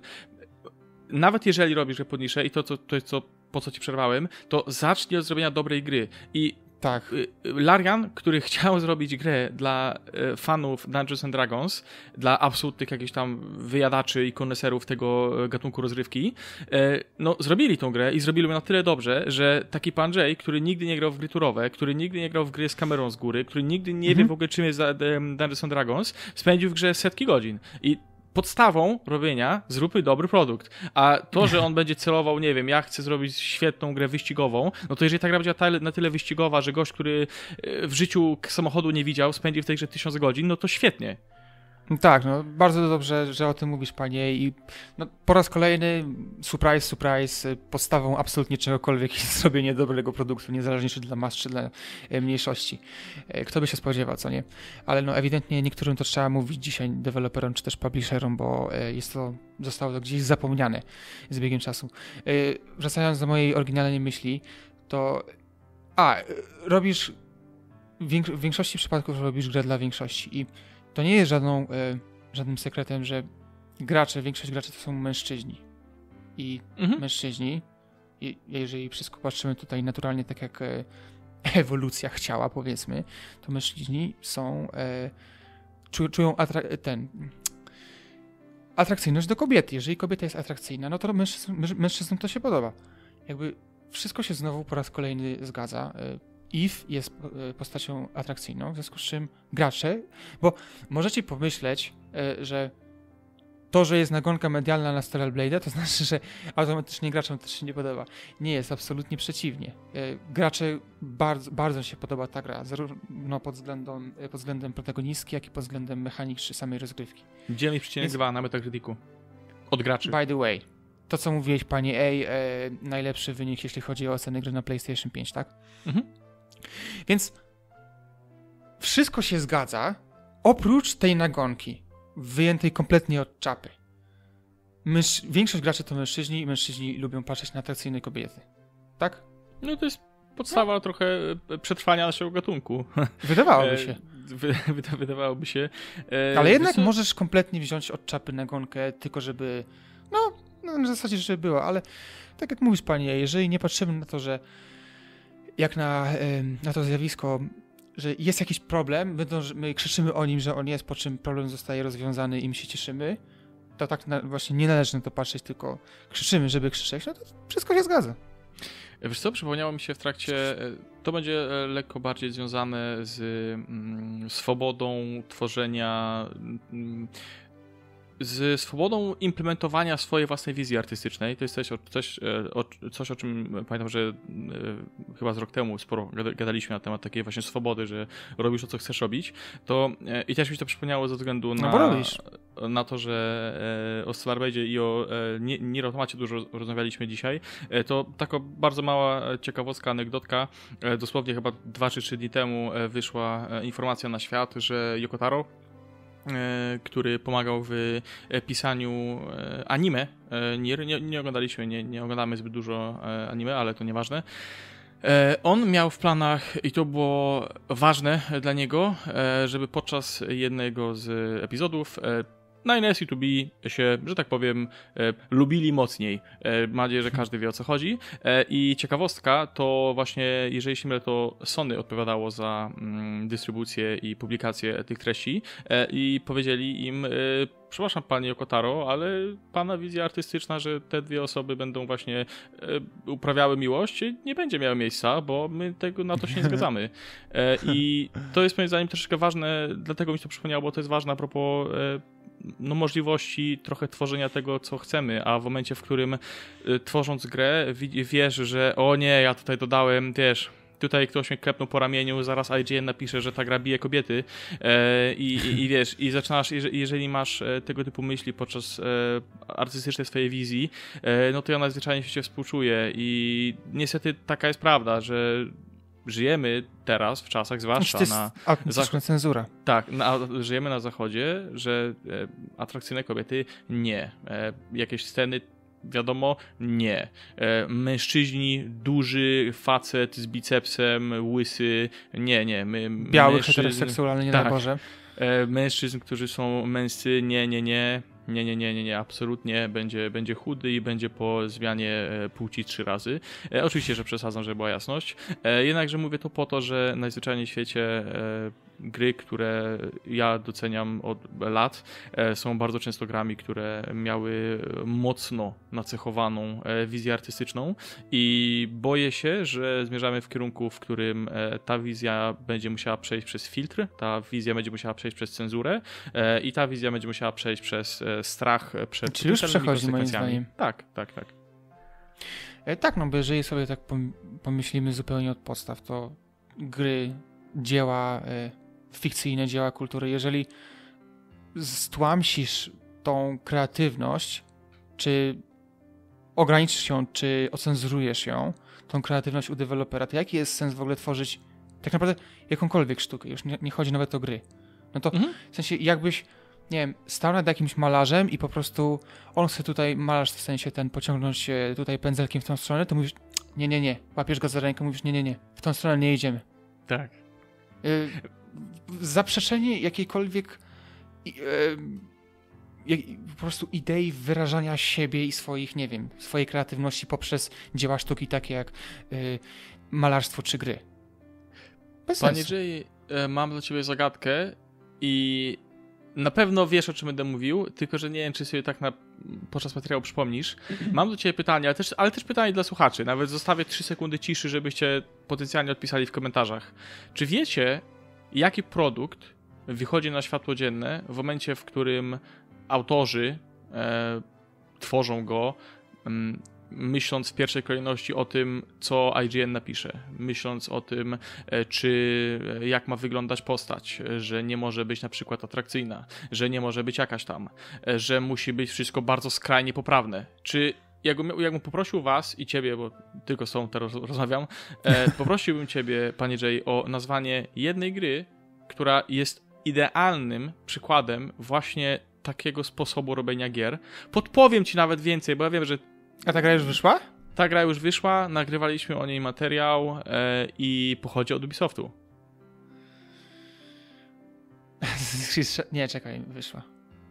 nawet jeżeli robisz grę pod niszę i to jest po co ci przerwałem, to zacznij od zrobienia dobrej gry. I tak. Larian, który chciał zrobić grę dla fanów Dungeons and Dragons, dla absolutnych jakichś tam wyjadaczy i koneserów tego gatunku rozrywki, no zrobili tą grę i zrobili ją na tyle dobrze, że taki pan Jay, który nigdy nie grał w gry turowe, który nigdy nie grał w gry z kamerą z góry, który nigdy nie wie w ogóle czym jest Dungeons and Dragons, spędził w grze setki godzin. I podstawą robienia zróbmy dobry produkt. A to, że on będzie celował, nie wiem, ja chcę zrobić świetną grę wyścigową, no to jeżeli ta gra będzie na tyle wyścigowa, że gość, który w życiu samochodu nie widział, spędzi w tej grze 1000 godzin, no to świetnie. Tak, no bardzo dobrze, że o tym mówisz, panie, i no, po raz kolejny, surprise, podstawą absolutnie czegokolwiek jest zrobienie dobrego produktu, niezależnie czy dla mas, czy dla mniejszości. Kto by się spodziewał, co nie? Ale no ewidentnie niektórym to trzeba mówić dzisiaj, deweloperom czy też publisherom, bo zostało to gdzieś zapomniane z biegiem czasu. Wracając do mojej oryginalnej myśli, to robisz, w większości przypadków robisz grę dla większości i to nie jest żadnym sekretem, że większość graczy to są mężczyźni. I mężczyźni, jeżeli wszystko patrzymy tutaj naturalnie tak jak ewolucja chciała, powiedzmy, to mężczyźni czują atrakcyjność do kobiety. Jeżeli kobieta jest atrakcyjna, no to mężczyznom to się podoba. Jakby wszystko się znowu po raz kolejny zgadza. Eve jest postacią atrakcyjną, w związku z czym gracze, bo możecie pomyśleć, że to, że jest nagonka medialna na Stellar Blade'a, to znaczy, że automatycznie graczom też się nie podoba. Nie jest, absolutnie przeciwnie. Gracze bardzo się podoba ta gra, zarówno pod względem protagonistki, jak i pod względem mechanik czy samej rozgrywki. 9,2 na Metacriticu. Od graczy. By the way, to co mówiłeś, panie najlepszy wynik, jeśli chodzi o oceny gry na PlayStation 5, tak? Więc wszystko się zgadza, oprócz tej nagonki, wyjętej kompletnie od czapy. Większość graczy to mężczyźni i mężczyźni lubią patrzeć na atrakcyjne kobiety. Tak? No to jest podstawa trochę przetrwania naszego gatunku. Wydawałoby się. Wydawałoby się. Ale jednak możesz kompletnie wziąć od czapy nagonkę, tylko żeby... No w zasadzie, żeby było, ale tak jak mówisz, panie, jeżeli nie patrzymy na to, że jak na to zjawisko, że jest jakiś problem, my krzyczymy o nim, że on jest, po czym problem zostaje rozwiązany i my się cieszymy, to tak właśnie nie należy na to patrzeć, tylko krzyczymy, żeby krzyczeć, no to wszystko się zgadza. Wiesz co, przypomniało mi się w trakcie, to będzie lekko bardziej związane z swobodą tworzenia z swobodą implementowania swojej własnej wizji artystycznej. To jest coś, o czym pamiętam, że chyba z rok temu sporo gadaliśmy na temat takiej właśnie swobody, że robisz to, co chcesz robić. I też mi się to przypomniało ze względu na to, że o Stellarblade'zie i o Nier Automacie dużo rozmawialiśmy dzisiaj. To taka bardzo mała ciekawostka, anegdotka. Dosłownie chyba 2 czy 3 dni temu wyszła informacja na świat, że Yoko Taro, który pomagał w pisaniu anime. Nie oglądaliśmy, nie oglądamy zbyt dużo anime, ale to nieważne. On miał w planach, i to było ważne dla niego, żeby podczas jednego z epizodów na NSU2B się, że tak powiem, lubili mocniej. Mam nadzieję, że każdy wie, o co chodzi. I ciekawostka to właśnie, jeżeli się mylę, to Sony odpowiadało za dystrybucję i publikację tych treści i powiedzieli im: przepraszam, panie Yoko Taro, ale pana wizja artystyczna, że te dwie osoby będą właśnie uprawiały miłość, nie będzie miała miejsca, bo my na to się nie zgadzamy. I to jest moim zdaniem troszeczkę ważne, dlatego mi to przypomniało, bo to jest ważne a propos możliwości trochę tworzenia tego, co chcemy, a w momencie, w którym tworząc grę wiesz, że o nie, ja tutaj dodałem, wiesz, tutaj ktoś mnie klepnął po ramieniu, zaraz IGN napisze, że ta gra bije kobiety i wiesz, i zaczynasz, jeżeli masz tego typu myśli podczas artystycznej swojej wizji, no to ja najzwyczajniej się współczuję i niestety taka jest prawda, że żyjemy teraz w czasach, zwłaszcza na zachodzie. Cenzura. Tak, żyjemy na zachodzie, że atrakcyjne kobiety nie. Jakieś sceny, wiadomo, nie. Mężczyźni, duży facet z bicepsem, łysy, nie. Biały, heteroseksualny, nie daj Boże. Mężczyzn, którzy są męscy, nie, absolutnie. Będzie chudy i będzie po zmianie płci 3 razy. Oczywiście, że przesadzam, żeby była jasność. Jednakże mówię to po to, że najzwyczajniej w świecie gry, które ja doceniam od lat, są bardzo często grami, które miały mocno nacechowaną wizję artystyczną i boję się, że zmierzamy w kierunku, w którym ta wizja będzie musiała przejść przez filtr, ta wizja będzie musiała przejść przez cenzurę i ta wizja będzie musiała przejść przez strach przed Czy już przechodzi, moim zdaniem. Tak. Tak, no bo jeżeli sobie tak pomyślimy zupełnie od podstaw, to gry, dzieła fikcyjne, dzieła kultury, jeżeli stłamsisz tą kreatywność, czy ograniczysz ją, czy ocenzurujesz ją, tą kreatywność u dewelopera, to jaki jest sens w ogóle tworzyć tak naprawdę jakąkolwiek sztukę, już nie chodzi nawet o gry. No to w sensie jakbyś, nie wiem, stał nad jakimś malarzem i po prostu on chce tutaj, malarz w sensie ten, pociągnąć się tutaj pędzelkiem w tą stronę, to mówisz nie, łapiesz go za rękę, mówisz nie, w tą stronę nie idziemy. Tak. Zaprzeczenie jakiejkolwiek po prostu idei wyrażania siebie i swoich, nie wiem, swojej kreatywności poprzez dzieła sztuki takie jak malarstwo czy gry. Bez Panie sensu. Jay, mam dla ciebie zagadkę i na pewno wiesz, o czym będę mówił, tylko że nie wiem, czy sobie tak podczas materiału przypomnisz. Mam do ciebie pytanie, ale też pytanie dla słuchaczy. Nawet zostawię 3 sekundy ciszy, żebyście potencjalnie odpisali w komentarzach. Czy wiecie, jaki produkt wychodzi na światło dzienne w momencie, w którym autorzy tworzą go, myśląc w pierwszej kolejności o tym, co IGN napisze, myśląc o tym, jak ma wyglądać postać, że nie może być na przykład atrakcyjna, że nie może być jakaś tam, że musi być wszystko bardzo skrajnie poprawne. Czy jakbym poprosił was i ciebie, bo tylko z tobą teraz rozmawiam, poprosiłbym ciebie, panie Jay, o nazwanie jednej gry, która jest idealnym przykładem właśnie takiego sposobu robienia gier. Podpowiem ci nawet więcej, bo ja wiem, że... A ta gra już wyszła? Ta gra już wyszła, nagrywaliśmy o niej materiał i pochodzi od Ubisoftu. Nie, czekaj, wyszła.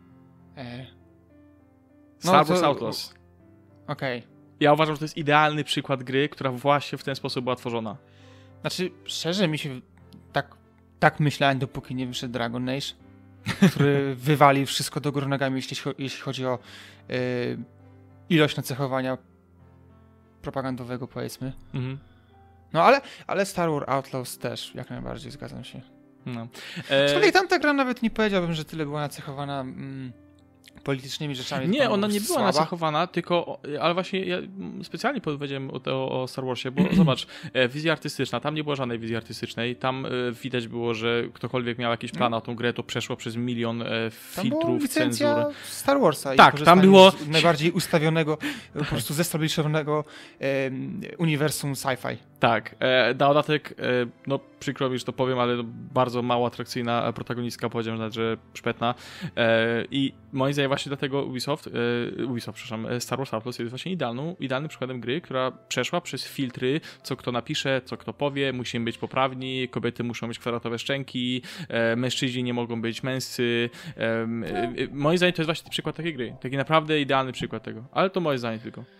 Star Wars Outlaws. Okej. Ja uważam, że to jest idealny przykład gry, która właśnie w ten sposób była tworzona. Znaczy, szczerze mi się tak myślałem, dopóki nie wyszedł Dragon Age, który wywalił wszystko do góry nogami, jeśli chodzi o ilość nacechowania propagandowego, powiedzmy. Mhm. No ale Star Wars Outlaws też, jak najbardziej, zgadzam się. No. Z kolei tamta gra nawet nie powiedziałbym, że tyle była nacechowana politycznymi rzeczami. Nie, ona nie była słaba. nacechowana, tylko, ale właśnie ja specjalnie powiedziałem o Star Warsie, bo zobacz, wizja artystyczna, tam nie było żadnej wizji artystycznej, tam widać było, że ktokolwiek miał jakieś plany o tą grę, to przeszło przez milion filtrów, cenzur. Star Warsa tak, tam było najbardziej ustawionego, po prostu zestabliszowanego uniwersum sci-fi. Tak, na dodatek, no przykro mi, że to powiem, ale bardzo mało atrakcyjna protagonistka, powiedziałem nawet, że szpetna i moim zdaniem właśnie dlatego Star Wars Outlaws jest właśnie idealnym przykładem gry, która przeszła przez filtry, co kto napisze, co kto powie, musimy być poprawni, kobiety muszą mieć kwadratowe szczęki, mężczyźni nie mogą być męscy. Moim zdaniem to jest właśnie przykład takiej gry, taki naprawdę idealny przykład tego, ale to moje zdanie tylko.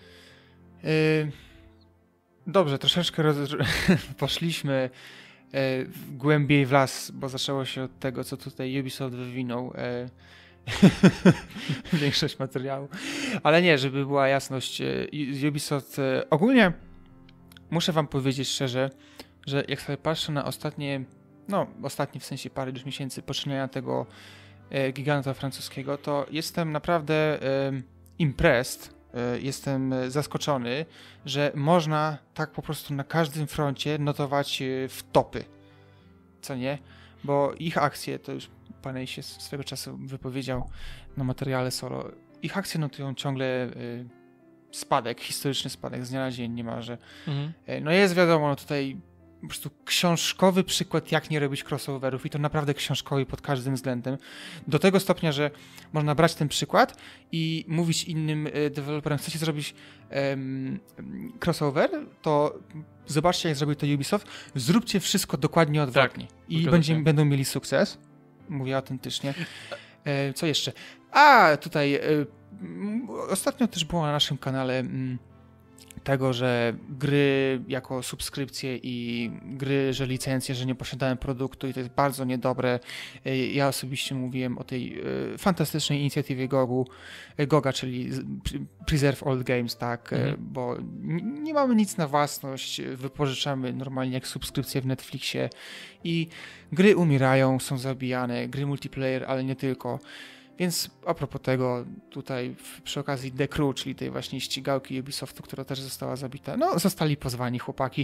Dobrze, troszeczkę poszliśmy głębiej w las, bo zaczęło się od tego, co tutaj Ubisoft wywinął większość materiału. Ale nie, żeby była jasność, Ubisoft ogólnie muszę wam powiedzieć szczerze, że jak sobie patrzę na ostatnie w sensie parę już miesięcy poczynania tego giganta francuskiego, to jestem naprawdę impressed. Jestem zaskoczony, że można tak po prostu na każdym froncie notować w topy. Co nie? Bo ich akcje, to już pan się swego czasu wypowiedział na materiale solo, ich akcje notują ciągle spadek, historyczny spadek z dnia na dzień niemalże. No jest wiadomo, tutaj po prostu książkowy przykład, jak nie robić crossoverów i to naprawdę książkowy pod każdym względem. Do tego stopnia, że można brać ten przykład i mówić innym deweloperom, chcecie zrobić crossover, to zobaczcie, jak zrobił to Ubisoft, zróbcie wszystko dokładnie odwrotnie. Tak, i będą mieli sukces. Mówię autentycznie. Co jeszcze? Tutaj ostatnio też było na naszym kanale tego, że gry jako subskrypcje i gry, że licencje, że nie posiadałem produktu i to jest bardzo niedobre. Ja osobiście mówiłem o tej fantastycznej inicjatywie GOGA, czyli Preserve Old Games, tak, bo nie mamy nic na własność, wypożyczamy normalnie jak subskrypcje w Netflixie i gry umierają, są zabijane, gry multiplayer, ale nie tylko. Więc a propos tego, tutaj przy okazji The Crew, czyli tej właśnie ścigałki Ubisoftu, która też została zabita, no zostali pozwani chłopaki,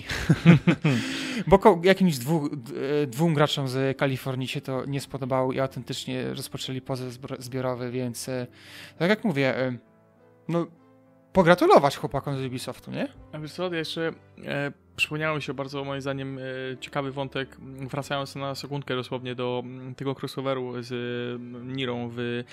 bo jakimś dwóm graczom z Kalifornii się to nie spodobało i autentycznie rozpoczęli pozew zbiorowy, więc tak jak mówię, no pogratulować chłopakom z Ubisoftu, nie? A wiesz co, jeszcze przypomniało mi się bardzo, moim zdaniem, ciekawy wątek, wracając na sekundkę dosłownie do tego crossoveru z Nirą w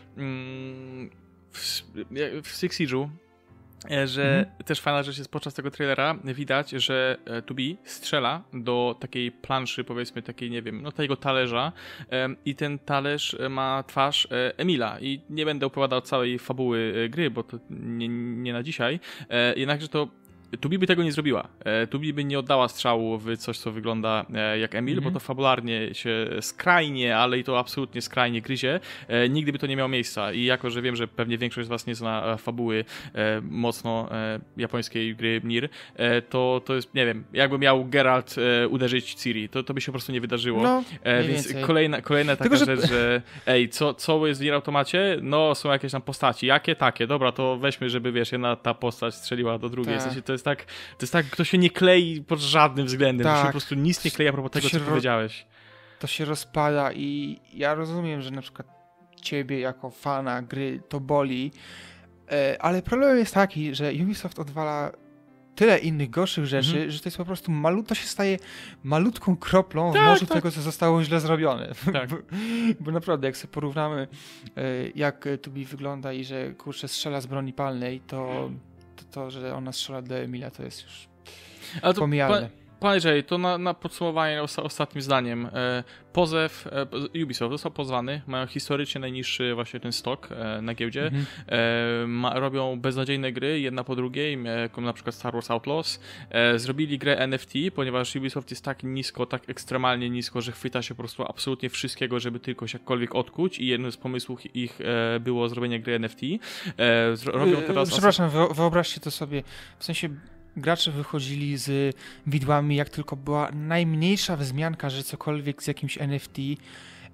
Six Siege'u, że też fajna rzecz jest podczas tego trailera, widać, że 2B strzela do takiej planszy, powiedzmy takiej, nie wiem, no tego talerza i ten talerz ma twarz Emila i nie będę opowiadał całej fabuły gry, bo to nie na dzisiaj, jednakże to 2B by tego nie zrobiła. 2B by nie oddała strzału w coś, co wygląda jak Emil, bo to fabularnie się skrajnie, ale i to absolutnie skrajnie gryzie. Nigdy by to nie miało miejsca. I jako, że wiem, że pewnie większość z was nie zna fabuły mocno japońskiej gry Nier, to jest, nie wiem, jakby miał Geralt uderzyć Ciri, to by się po prostu nie wydarzyło. No, więc kolejna taka rzecz, że co jest w Nier Automacie? No, są jakieś tam postaci. Jakie? Takie. Dobra, to weźmy, żeby, wiesz, jedna ta postać strzeliła do drugiej. Tak. W sensie to jest tak, to się nie klei pod żadnym względem. Tak. To się po prostu nic nie klei a propos tego, co powiedziałeś. To się rozpada i ja rozumiem, że na przykład ciebie jako fana gry to boli, ale problem jest taki, że Ubisoft odwala tyle innych gorszych rzeczy, że to jest po prostu to się staje malutką kroplą w morzu tego, co zostało źle zrobione. Tak. Bo naprawdę, jak sobie porównamy, jak Tubi wygląda i że kurczę strzela z broni palnej, to, że ona strzela do Emila, to jest już pomijalne. Panie Jay, to na podsumowanie ostatnim zdaniem. Pozew Ubisoft został pozwany, mają historycznie najniższy właśnie ten stok na giełdzie. Robią beznadziejne gry, jedna po drugiej, jak na przykład Star Wars Outlaws. Zrobili grę NFT, ponieważ Ubisoft jest tak nisko, tak ekstremalnie nisko, że chwyta się po prostu absolutnie wszystkiego, żeby tylko się jakkolwiek odkuć i jednym z pomysłów ich było zrobienie gry NFT. Robią teraz... Przepraszam, wyobraźcie to sobie, w sensie gracze wychodzili z widłami, jak tylko była najmniejsza wzmianka, że cokolwiek z jakimś NFT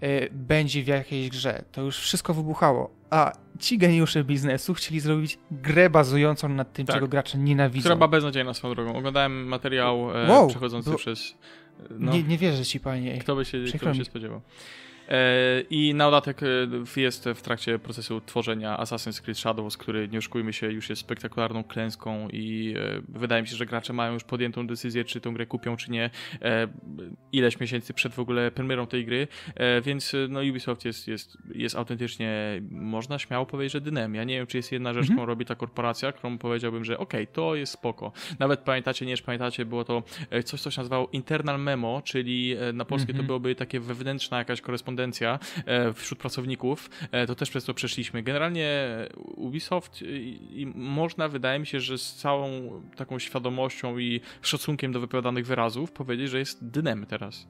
będzie w jakiejś grze. To już wszystko wybuchało. A ci geniusze biznesu chcieli zrobić grę bazującą na tym, czego gracze nienawidzą. Która była beznadziejna swoją drogą. Oglądałem materiał przechodzący przez... No. Nie wierzę ci, panie. Kto by się spodziewał. I na dodatek jest w trakcie procesu tworzenia Assassin's Creed Shadows, który, nie oszukujmy się, już jest spektakularną klęską i wydaje mi się, że gracze mają już podjętą decyzję, czy tę grę kupią, czy nie, ileś miesięcy przed w ogóle premierą tej gry, więc no Ubisoft jest autentycznie, można śmiało powiedzieć, że dnem. Ja nie wiem, czy jest jedna rzecz, którą robi ta korporacja, którą powiedziałbym, że okej, to jest spoko. Nawet pamiętacie, nie pamiętacie, było to coś, co się nazywało internal memo, czyli na polskie to byłoby takie wewnętrzna jakaś korespondencja wśród pracowników, to też przez to przeszliśmy. Generalnie Ubisoft i można, wydaje mi się, że z całą taką świadomością i szacunkiem do wypowiadanych wyrazów powiedzieć, że jest dnem teraz.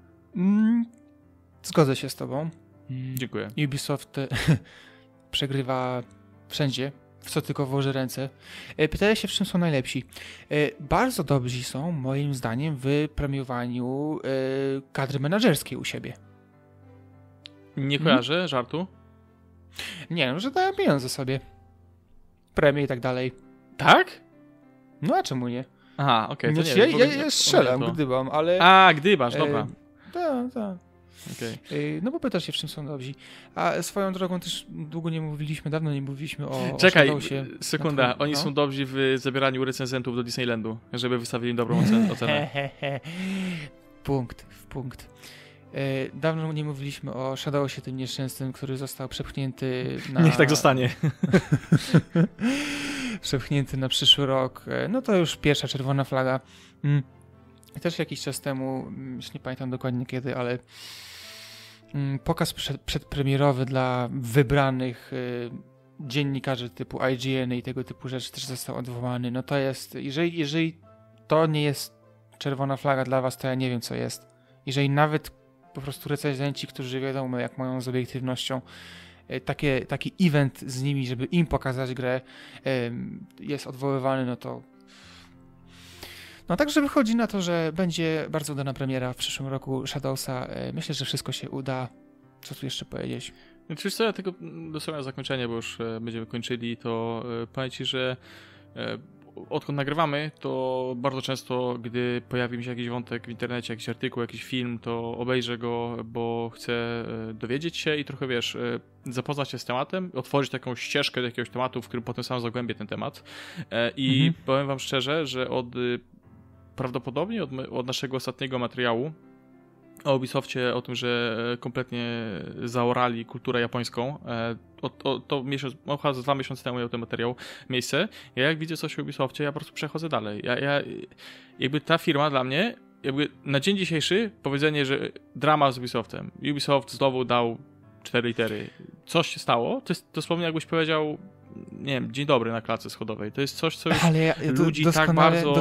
Zgodzę się z tobą. Dziękuję. Ubisoft przegrywa wszędzie, w co tylko włoży ręce. Pytałem się, w czym są najlepsi. Bardzo dobrzy są, moim zdaniem, w premiowaniu kadry menedżerskiej u siebie. Nie kojarzę żartu? Nie, no, że dają pieniądze sobie. Premie i tak dalej. Tak? No a czemu nie? Aha, okej. Okay, ja strzelam, gdybam, ale... A, gdybasz, dobra. Tak. Okay. No bo pytasz się, w czym są dobrzy. A swoją drogą też dawno nie mówiliśmy o Czekaj, Shadowsie. sekunda. Oni są dobrzy w zabieraniu recenzentów do Disneylandu, żeby wystawili dobrą ocenę. Punkt. Dawno nie mówiliśmy o Shadowsie, tym nieszczęsnym, który został przepchnięty na... Niech tak zostanie. Przepchnięty na przyszły rok. No to już pierwsza czerwona flaga. Też jakiś czas temu, już nie pamiętam dokładnie kiedy, ale pokaz przedpremierowy dla wybranych dziennikarzy typu IGN i tego typu rzeczy też został odwołany. No to jest, jeżeli to nie jest czerwona flaga dla was, to ja nie wiem, co jest. Jeżeli nawet po prostu recenzenci, którzy wiadomo jak mają z obiektywnością, taki event z nimi, żeby im pokazać grę, jest odwoływany, no to także wychodzi na to, że będzie bardzo udana premiera w przyszłym roku Shadowsa. Myślę, że wszystko się uda. Co tu jeszcze powiedzieć? Wiesz co, ja tylko dosłownie zakończenie, bo już będziemy kończyli, to powiem ci, że odkąd nagrywamy, to bardzo często, gdy pojawi mi się jakiś wątek w internecie, jakiś artykuł, jakiś film, to obejrzę go, bo chcę dowiedzieć się i trochę, zapoznać się z tematem, otworzyć taką ścieżkę do jakiegoś tematu, w którym potem sam zagłębię ten temat. I powiem wam szczerze, że prawdopodobnie od naszego ostatniego materiału o Ubisoftie, o tym, że kompletnie zaorali kulturę japońską, to miesiąc, chyba 2 miesiące temu miał ten materiał miejsce. Ja jak widzę coś o Ubisoftie, ja po prostu przechodzę dalej. Jakby ta firma dla mnie, jakby na dzień dzisiejszy powiedzenie, że drama z Ubisoftem. Ubisoft znowu dał 4 litery. Coś się stało, to jest dosłownie jakbyś powiedział, nie wiem, dzień dobry na klatce schodowej. To jest coś, co już ludzi tak bardzo...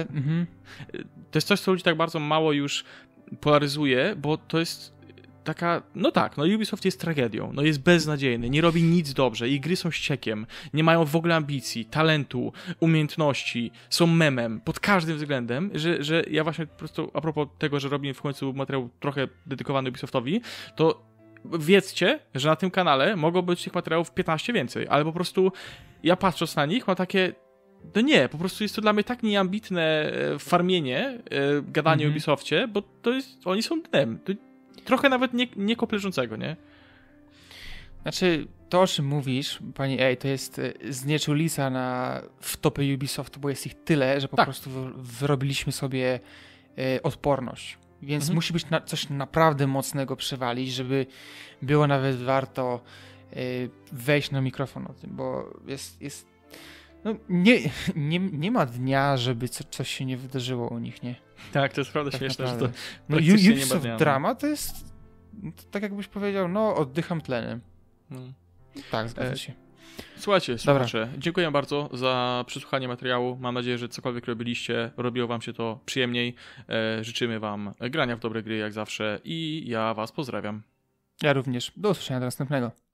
To jest coś, co ludzi tak bardzo mało już polaryzuje, bo to jest taka, Ubisoft jest tragedią, jest beznadziejny, nie robi nic dobrze, ich gry są ściekiem, nie mają w ogóle ambicji, talentu, umiejętności, są memem pod każdym względem, że ja właśnie po prostu a propos tego, że robimy w końcu materiał trochę dedykowany Ubisoftowi, to wiedzcie, że na tym kanale mogą być tych materiałów 15 więcej, ale po prostu ja patrząc na nich mam takie, no nie, po prostu jest to dla mnie tak nieambitne farmienie, gadanie o Ubisoftie, bo to jest, oni są dnem. To trochę nawet nie kopleżącego, nie? Znaczy, to o czym mówisz, pani to jest znieczulisa w topie Ubisoftu, bo jest ich tyle, że po prostu wyrobiliśmy sobie odporność. Więc musi być coś naprawdę mocnego przewalić, żeby było nawet warto wejść na mikrofon o tym, bo jest no, nie ma dnia, żeby coś się nie wydarzyło u nich, nie? Tak, to jest prawda śmieszne, naprawdę. Że to Ubisoft drama to jest tak jakbyś powiedział, oddycham tlenem. Tak, zgadza się. Słuchajcie, słuchacze, dziękuję bardzo za przesłuchanie materiału. Mam nadzieję, że cokolwiek robiliście, robiło wam się to przyjemniej. Życzymy wam grania w dobre gry jak zawsze i ja was pozdrawiam. Ja również. Do usłyszenia do następnego.